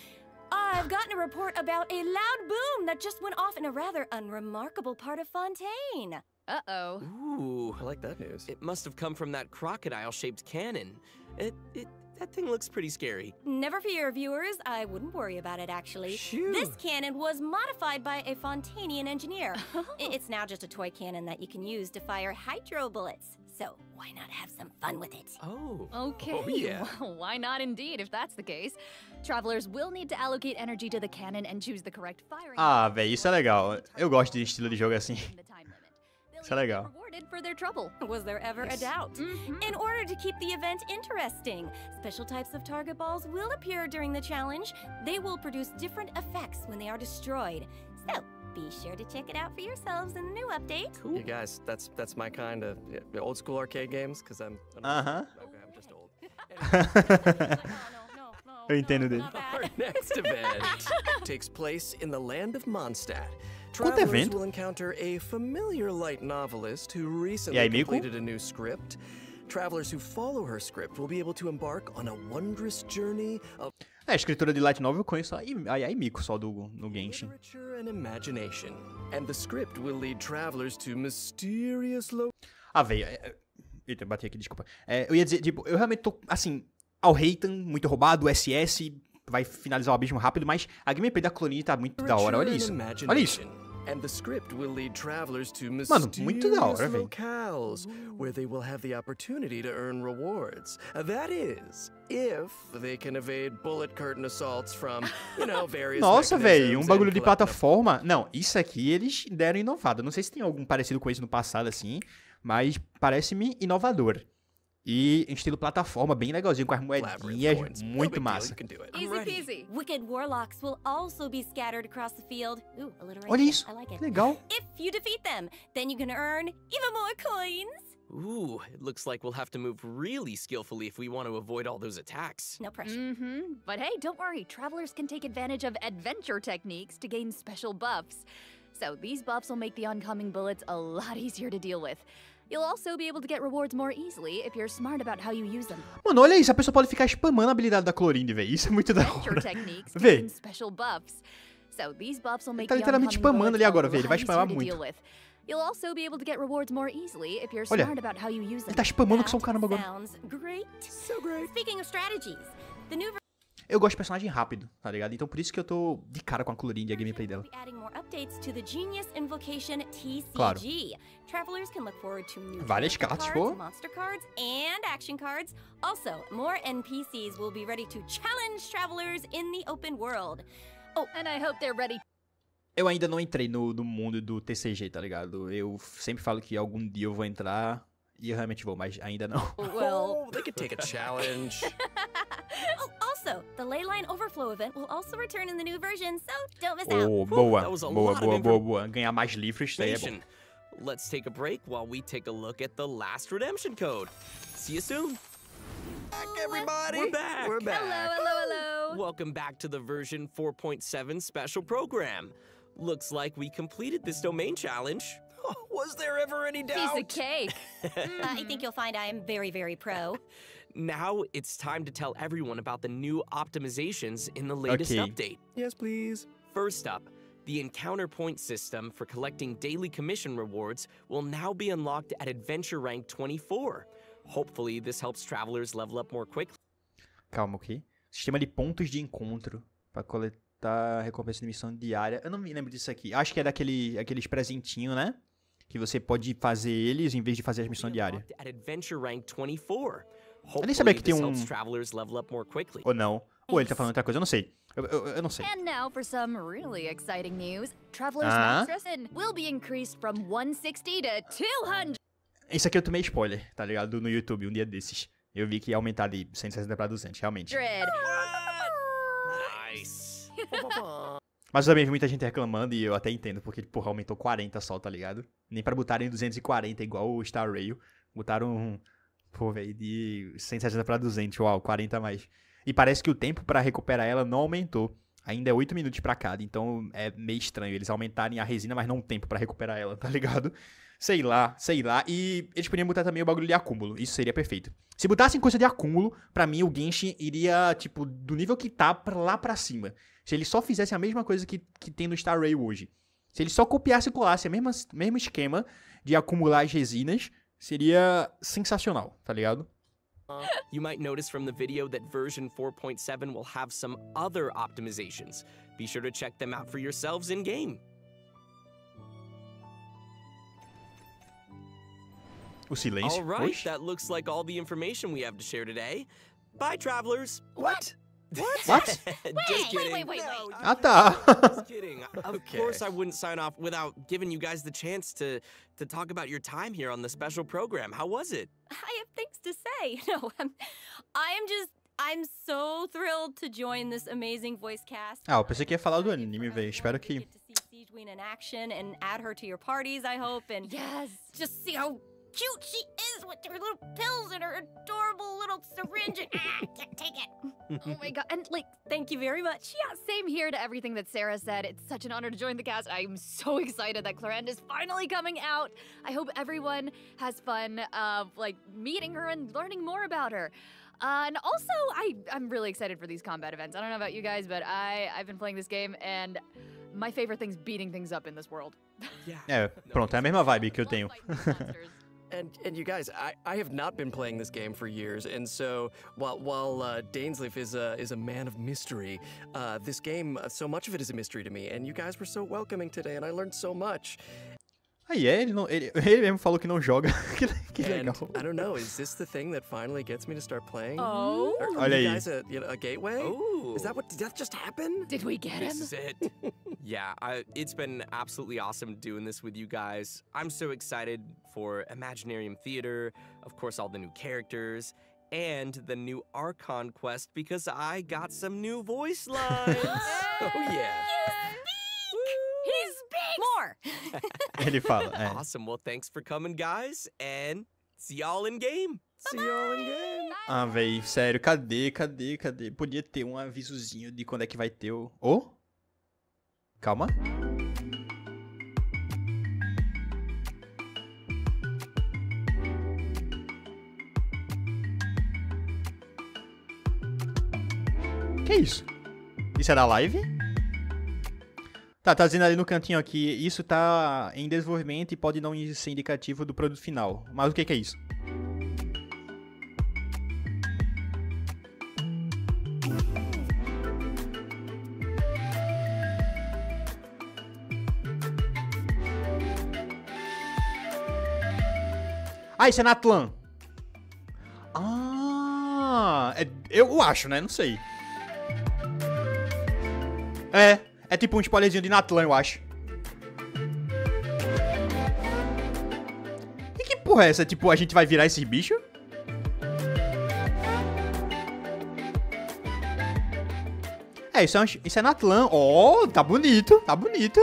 I've gotten a report about a loud boom that just went off in a rather unremarkable part of Fontaine. Uh-oh. Ooh, I like that news. it must have come from that crocodile-shaped cannon. It, it, that thing looks pretty scary. Never fear, viewers. I wouldn't worry about it, actually. Phew. This cannon was modified by a Fontainian engineer. I- It's now just a toy cannon that you can use to fire hydro bullets. So why not have some fun with it? Oh. Okay, Oh, yeah. well, why not indeed, if that's the case. Travelers will need to allocate energy to the cannon and choose the correct firing. Ah, velho, isso é legal. Eu gosto de estilo de jogo assim. within the time limit. They'll Isso é legal. be rewarded for their trouble. Was there ever a doubt? In order to keep the event interesting, special types of target balls will appear during the challenge. They will produce different effects when they are destroyed. So, be sure to check it out for yourselves in the new update. You guys, that's that's my kind of yeah, old school arcade games, because I'm, I'm, Uh-huh. okay, I'm just old. Eu entendo dele. Our next event takes place in the land of Mondstadt. Quanto Travelers evento? will encounter a familiar light novelist who E recently aí, Mico? completed a new script. Travelers who follow her script will be able to embark on a wondrous journey of É, a escritora de light novel eu conheço a a Miko só do no Genshin. literature and imagination. And the script will lead travelers to mysterious lo- Ah, velho. Eita, bati aqui, desculpa. É, eu ia dizer, tipo, eu realmente tô, assim, ao Reitan, muito roubado, o S S, vai finalizar o abismo rápido, mas a gameplay da Clorinda tá muito da hora, olha isso. Olha isso. And the script will lead travelers to Mano, muito da hora, mysterious velho. locales where they will have the opportunity to earn rewards. Uh, That is, if they can evade bullet curtain assaults from, you know, various Nossa, velho, um mechanisms bagulho and de collect- plataforma. Não, isso aqui eles deram inovado. Não sei se tem algum parecido com isso no passado, assim, mas parece-me inovador. E em estilo plataforma, bem legalzinho, com as moedinhas, muito massa. Easy peasy. Wicked warlocks will also be scattered across the field. Ooh, alliteration. Olha isso, I like it. que legal. If you defeat them, then you can earn even more coins. Ooh, it looks like we'll have to move really skillfully if we want to avoid all those attacks. No pressure. Mm-hmm. But hey, don't worry. Travelers can take advantage of adventure techniques to gain special buffs. So these buffs will make the oncoming bullets a lot easier to deal with. You'll also be able to get rewards more easily if you're smart about how you use them. Mano, olha isso, a pessoa pode ficar spamando a habilidade da Clorinda, velho. Isso é muito da Adventure hora. techniques to Vê. gain special buffs. So these buffs will make Tá the literalmente oncoming spamando ali bullets agora, a velho. Ele vai lot spamar easier to muito. deal with. You'll also be able to get rewards more easily if you're Olha, smart about how you use them. ele tá spamando que só um caramba agora. Sounds great. So great. Speaking of strategies, the new Eu gosto de personagem rápido, tá ligado? Então por isso que eu tô de cara com a Clorinda e a gameplay dela. adding more updates to the Genius Invocation T C G. Claro. Travelers can look forward to new Várias character cartas, cards, pô. monster cards, and action cards. Also, more N P Cs will be ready to challenge travelers in the open world. Oh, and I hope they're ready. Eu ainda não entrei no, no mundo do T C G, tá ligado? Eu sempre falo que algum dia eu vou entrar e eu realmente vou, mas ainda não. Well, they could take a challenge. Oh, also, the Leyline Overflow event will also return in the new version, so don't miss Oh, out. boa, that was a boa, lot of boa, boa, info- boa. Ganhar mais livros, isso aí é bom. Nation, let's take a break while we take a look at the last redemption code. See you soon. Back, everybody. We're back. We're back. Hello, hello, hello. Welcome back to the version four point seven special program. Looks like we completed this domain challenge. Was there ever any Piece doubt? of cake. Mm, I think you'll find I am very, very pro. Now it's time to tell everyone about the new optimizations in the latest Okay. update. Yes, please. First up, the encounter point system for collecting daily commission rewards will now be unlocked at adventure rank twenty-four. Hopefully, this helps travelers level up more quickly. Calma, ok. Sistema de pontos de encontro pra coletar recompensa de missão diária. Eu não me lembro disso aqui. Acho que é daquele, aqueles presentinhos, né? Que você pode fazer eles em vez de fazer as missões diárias. At adventure rank twenty-four. Eu nem sabia Hopefully, que tem this um... helps travelers level up more quickly. Ou não. Ou ele tá falando outra coisa, eu não sei. Eu, eu, eu não sei. And now for some really exciting news. Travelers' Ah. max resistance will be increased from one sixty to two hundred. Isso aqui eu tomei spoiler, tá ligado? No YouTube, um dia desses. Eu vi que ia aumentar de cento e sessenta pra duzentos, realmente. Nice. Mas eu também vi muita gente reclamando e eu até entendo, porque, porra, aumentou quarenta só, tá ligado? Nem pra botarem duzentos e quarenta, igual o Star Rail. Botaram, pô, velho, de cento e sessenta pra duzentos, uau, quarenta a mais. E parece que o tempo pra recuperar ela não aumentou. Ainda é oito minutos pra cada, então é meio estranho eles aumentarem a resina, mas não o tempo pra recuperar ela, tá ligado? Sei lá, sei lá. E eles podiam botar também o bagulho de acúmulo, isso seria perfeito. Se botassem coisa de acúmulo, pra mim o Genshin iria, tipo, do nível que tá pra lá pra cima. Se ele só fizesse a mesma coisa que, que tem no Star Rail hoje. Se ele só copiasse e colasse o mesmo, mesmo esquema de acumular as resinas, seria sensacional, tá ligado? You might notice from the video that version four point seven will have some other optimizations. Be sure to check them out for yourselves in-game. O silêncio. All right, Oxe. that looks like all the information we have to share today. Bye, travelers. What? What? What? Just Wait, kidding. wait, wait, wait. Ah, tá. Just kidding. Of Okay. course, I wouldn't sign off without giving you guys the chance to to talk about your time here on the special program. How was it? I have things to say. No, I'm, I'm just, I'm so thrilled to join this amazing voice cast. Ah, eu pensei que ia falar do anime, velho. Espero que... Get to see Siegeween in action and add her to your parties, I hope, and Yes. just see how cute she is with her little pills and her adorable little syringe. And, ah, can't take it. Oh my god, and like, thank you very much. Yeah, same here to everything that Sarah said. It's such an honor to join the cast. I'm so excited that Clarende is finally coming out. I hope everyone has fun, uh, like, meeting her and learning more about her. Uh, and also, I, I'm really excited for these combat events. I don't know about you guys, but I, I've been playing this game, and my favorite thing's beating things up in this world. Yeah. É, pronto, é a mesma vibe que eu tenho. And and you guys, I, I have not been playing this game for years, and so while while uh, Dainsleif is a is a man of mystery, uh, this game, uh, so much of it is a mystery to me. And you guys were so welcoming today, and I learned so much. Aí é, ele, não, ele, ele mesmo falou que não joga. que que And legal. I don't know, is this the thing that finally gets me to start playing? Oh, are, are Olha you aí. guys a, you know, a gateway? Oh. Is that what did that just happen? Did we get This him? is it. Yeah, I, it's been absolutely awesome doing this with you guys. I'm so excited for Imaginarium Theater, of course, all the new characters, and the new Archon quest because I got some new voice lines. Oh yeah. He's big! More! Ele fala, é. Awesome. Well, thanks for coming, guys, and see y'all in game. See y'all in game. Ah, véi, sério, cadê, cadê, cadê? Podia ter um avisozinho de quando é que vai ter o... Oh? Calma. Que isso? Isso é da live? Tá, tá dizendo ali no cantinho aqui, isso tá em desenvolvimento e pode não ser indicativo do produto final. Mas o que que é isso? Ah, isso é Natlan. Ah, é, eu acho, né? Não sei. É, é tipo um spoilerzinho de Natlan, eu acho. E que porra é essa? Tipo, a gente vai virar esses bichos? É, isso é, um, isso é Natlan. Oh, tá bonito, tá bonito.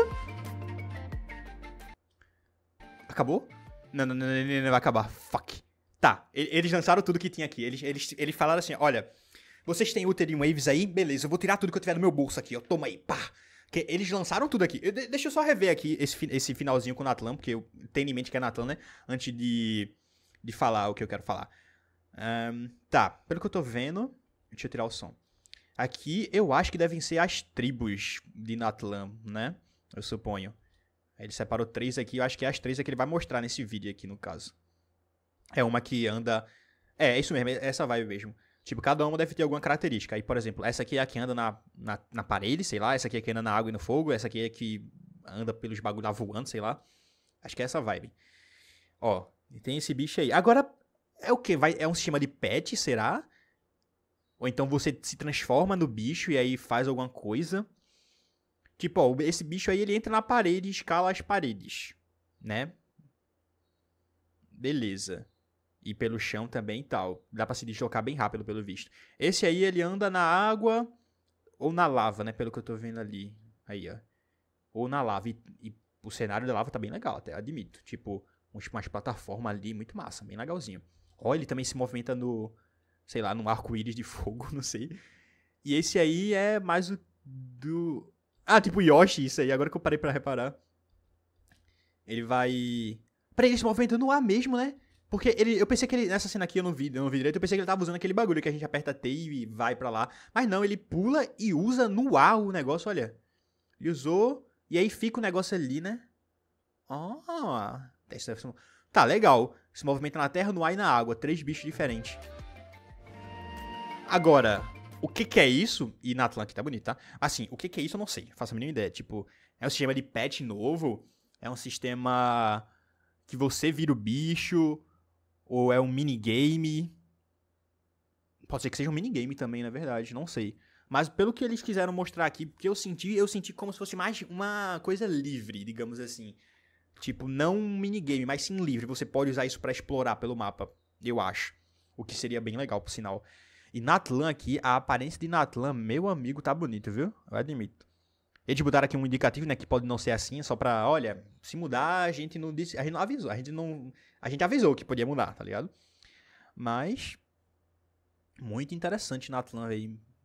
Acabou? Não, não, não, não, não vai acabar. Fuck. Tá, eles lançaram tudo que tinha aqui. Eles, eles, eles falaram assim, olha, vocês têm Wuthering Waves aí? Beleza, eu vou tirar tudo que eu tiver no meu bolso aqui, ó. Toma aí, pá. Que eles lançaram tudo aqui. Eu, deixa eu só rever aqui esse, esse finalzinho com o Natlan, porque eu tenho em mente que é Natlan, né? Antes de, de falar o que eu quero falar. Um, tá, pelo que eu tô vendo... Deixa eu tirar o som. Aqui, eu acho que devem ser as tribos de Natlan, né? Eu suponho. Ele separou três aqui, eu acho que é as três é que ele vai mostrar nesse vídeo aqui, no caso. É uma que anda... É, é isso mesmo, é essa vibe mesmo. Tipo, cada uma deve ter alguma característica. Aí, por exemplo, essa aqui é a que anda na, na, na parede, sei lá. Essa aqui é a que anda na água e no fogo. Essa aqui é a que anda pelos bagulho lá voando, sei lá. Acho que é essa vibe. Ó, e tem esse bicho aí. Agora, é o quê? Vai, é um sistema de pet, será? Ou então você se transforma no bicho e aí faz alguma coisa... Tipo, ó, esse bicho aí, ele entra na parede e escala as paredes, né? Beleza. E pelo chão também e tal. Dá pra se deslocar bem rápido, pelo visto. Esse aí, ele anda na água ou na lava, né? Pelo que eu tô vendo ali. Aí, ó. Ou na lava. E, e o cenário da lava tá bem legal, até admito. Tipo, umas, umas plataformas ali, muito massa. Bem legalzinho. Ó, ele também se movimenta no... Sei lá, num arco-íris de fogo, não sei. E esse aí é mais o do... Ah, tipo Yoshi, isso aí, agora que eu parei pra reparar. Ele vai... Pra ele se movimentando no ar mesmo, né? Porque ele, eu pensei que ele, nessa cena aqui eu não vi, eu não vi direito, eu pensei que ele tava usando aquele bagulho que a gente aperta T e vai pra lá. Mas não, ele pula e usa no ar o negócio, olha. Ele usou, e aí fica o negócio ali, né? Ah, tá, legal. Se movimenta na terra, no ar e na água, três bichos diferentes. Agora... O que que é isso? E Natlan aqui tá bonito, tá? Assim, o que que é isso eu não sei. Faço a mínima ideia. Tipo, é um sistema de pet novo? É um sistema que você vira o bicho? Ou é um minigame? Pode ser que seja um minigame também, na verdade. Não sei. Mas pelo que eles quiseram mostrar aqui, porque eu senti, eu senti como se fosse mais uma coisa livre, digamos assim. Tipo, não um minigame, mas sim livre. Você pode usar isso pra explorar pelo mapa, eu acho. O que seria bem legal, por sinal. E Natlan aqui, a aparência de Natlan, meu amigo, tá bonito, viu? Eu admito. Eles botaram aqui um indicativo, né, que pode não ser assim, só pra, olha, se mudar, a gente não disse, a gente não avisou, a gente não, a gente avisou que podia mudar, tá ligado? Mas, muito interessante Natlan aí,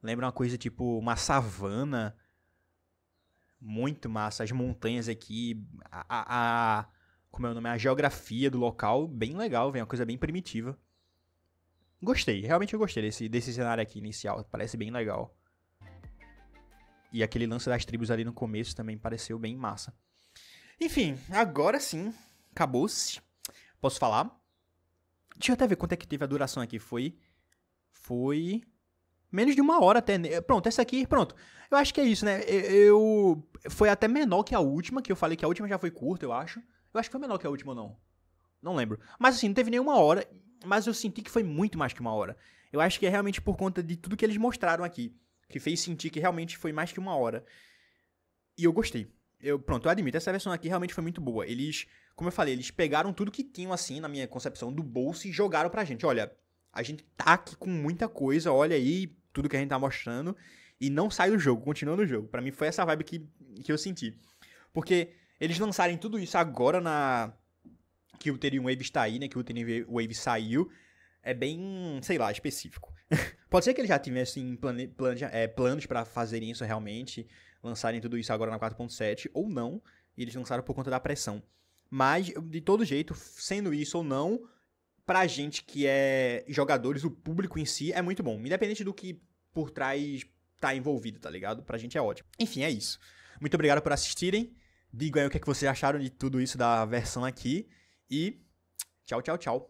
Lembra uma coisa tipo uma savana. Muito massa. As montanhas aqui. A, a, a, como é o nome? A geografia do local. Bem legal, velho. Uma coisa bem primitiva. Gostei. Realmente eu gostei desse, desse cenário aqui inicial. Parece bem legal. E aquele lance das tribos ali no começo também pareceu bem massa. Enfim, agora sim. Acabou-se. Posso falar? Deixa eu até ver quanto é que teve a duração aqui. Foi... Foi... Menos de uma hora até. Pronto, essa aqui, pronto. Eu acho que é isso, né? Eu... Foi até menor que a última, que eu falei que a última já foi curta, eu acho. Eu acho que foi menor que a última, não. Não lembro. Mas assim, não teve nenhuma hora, mas eu senti que foi muito mais que uma hora. Eu acho que é realmente por conta de tudo que eles mostraram aqui, que fez sentir que realmente foi mais que uma hora. E eu gostei. Eu, pronto, eu admito, essa versão aqui realmente foi muito boa. Eles, como eu falei, eles pegaram tudo que tinham, assim, na minha concepção, do bolso e jogaram pra gente. Olha, a gente tá aqui com muita coisa, olha aí tudo que a gente tá mostrando, e não sai do jogo, continua no jogo. Pra mim foi essa vibe que, que eu senti. Porque eles lançarem tudo isso agora na... que o Wuthering Waves tá aí, né, que o Wuthering Waves saiu, é bem, sei lá, específico. Pode ser que eles já tivessem plane... Plane... É, planos pra fazerem isso realmente, lançarem tudo isso agora na quatro ponto sete, ou não, e eles lançaram por conta da pressão. Mas, de todo jeito, sendo isso ou não, pra gente que é jogadores, o público em si é muito bom. Independente do que por trás tá envolvido, tá ligado? Pra gente é ótimo. Enfim, é isso. Muito obrigado por assistirem. Digam aí o que, é que vocês acharam de tudo isso da versão aqui. E tchau, tchau, tchau.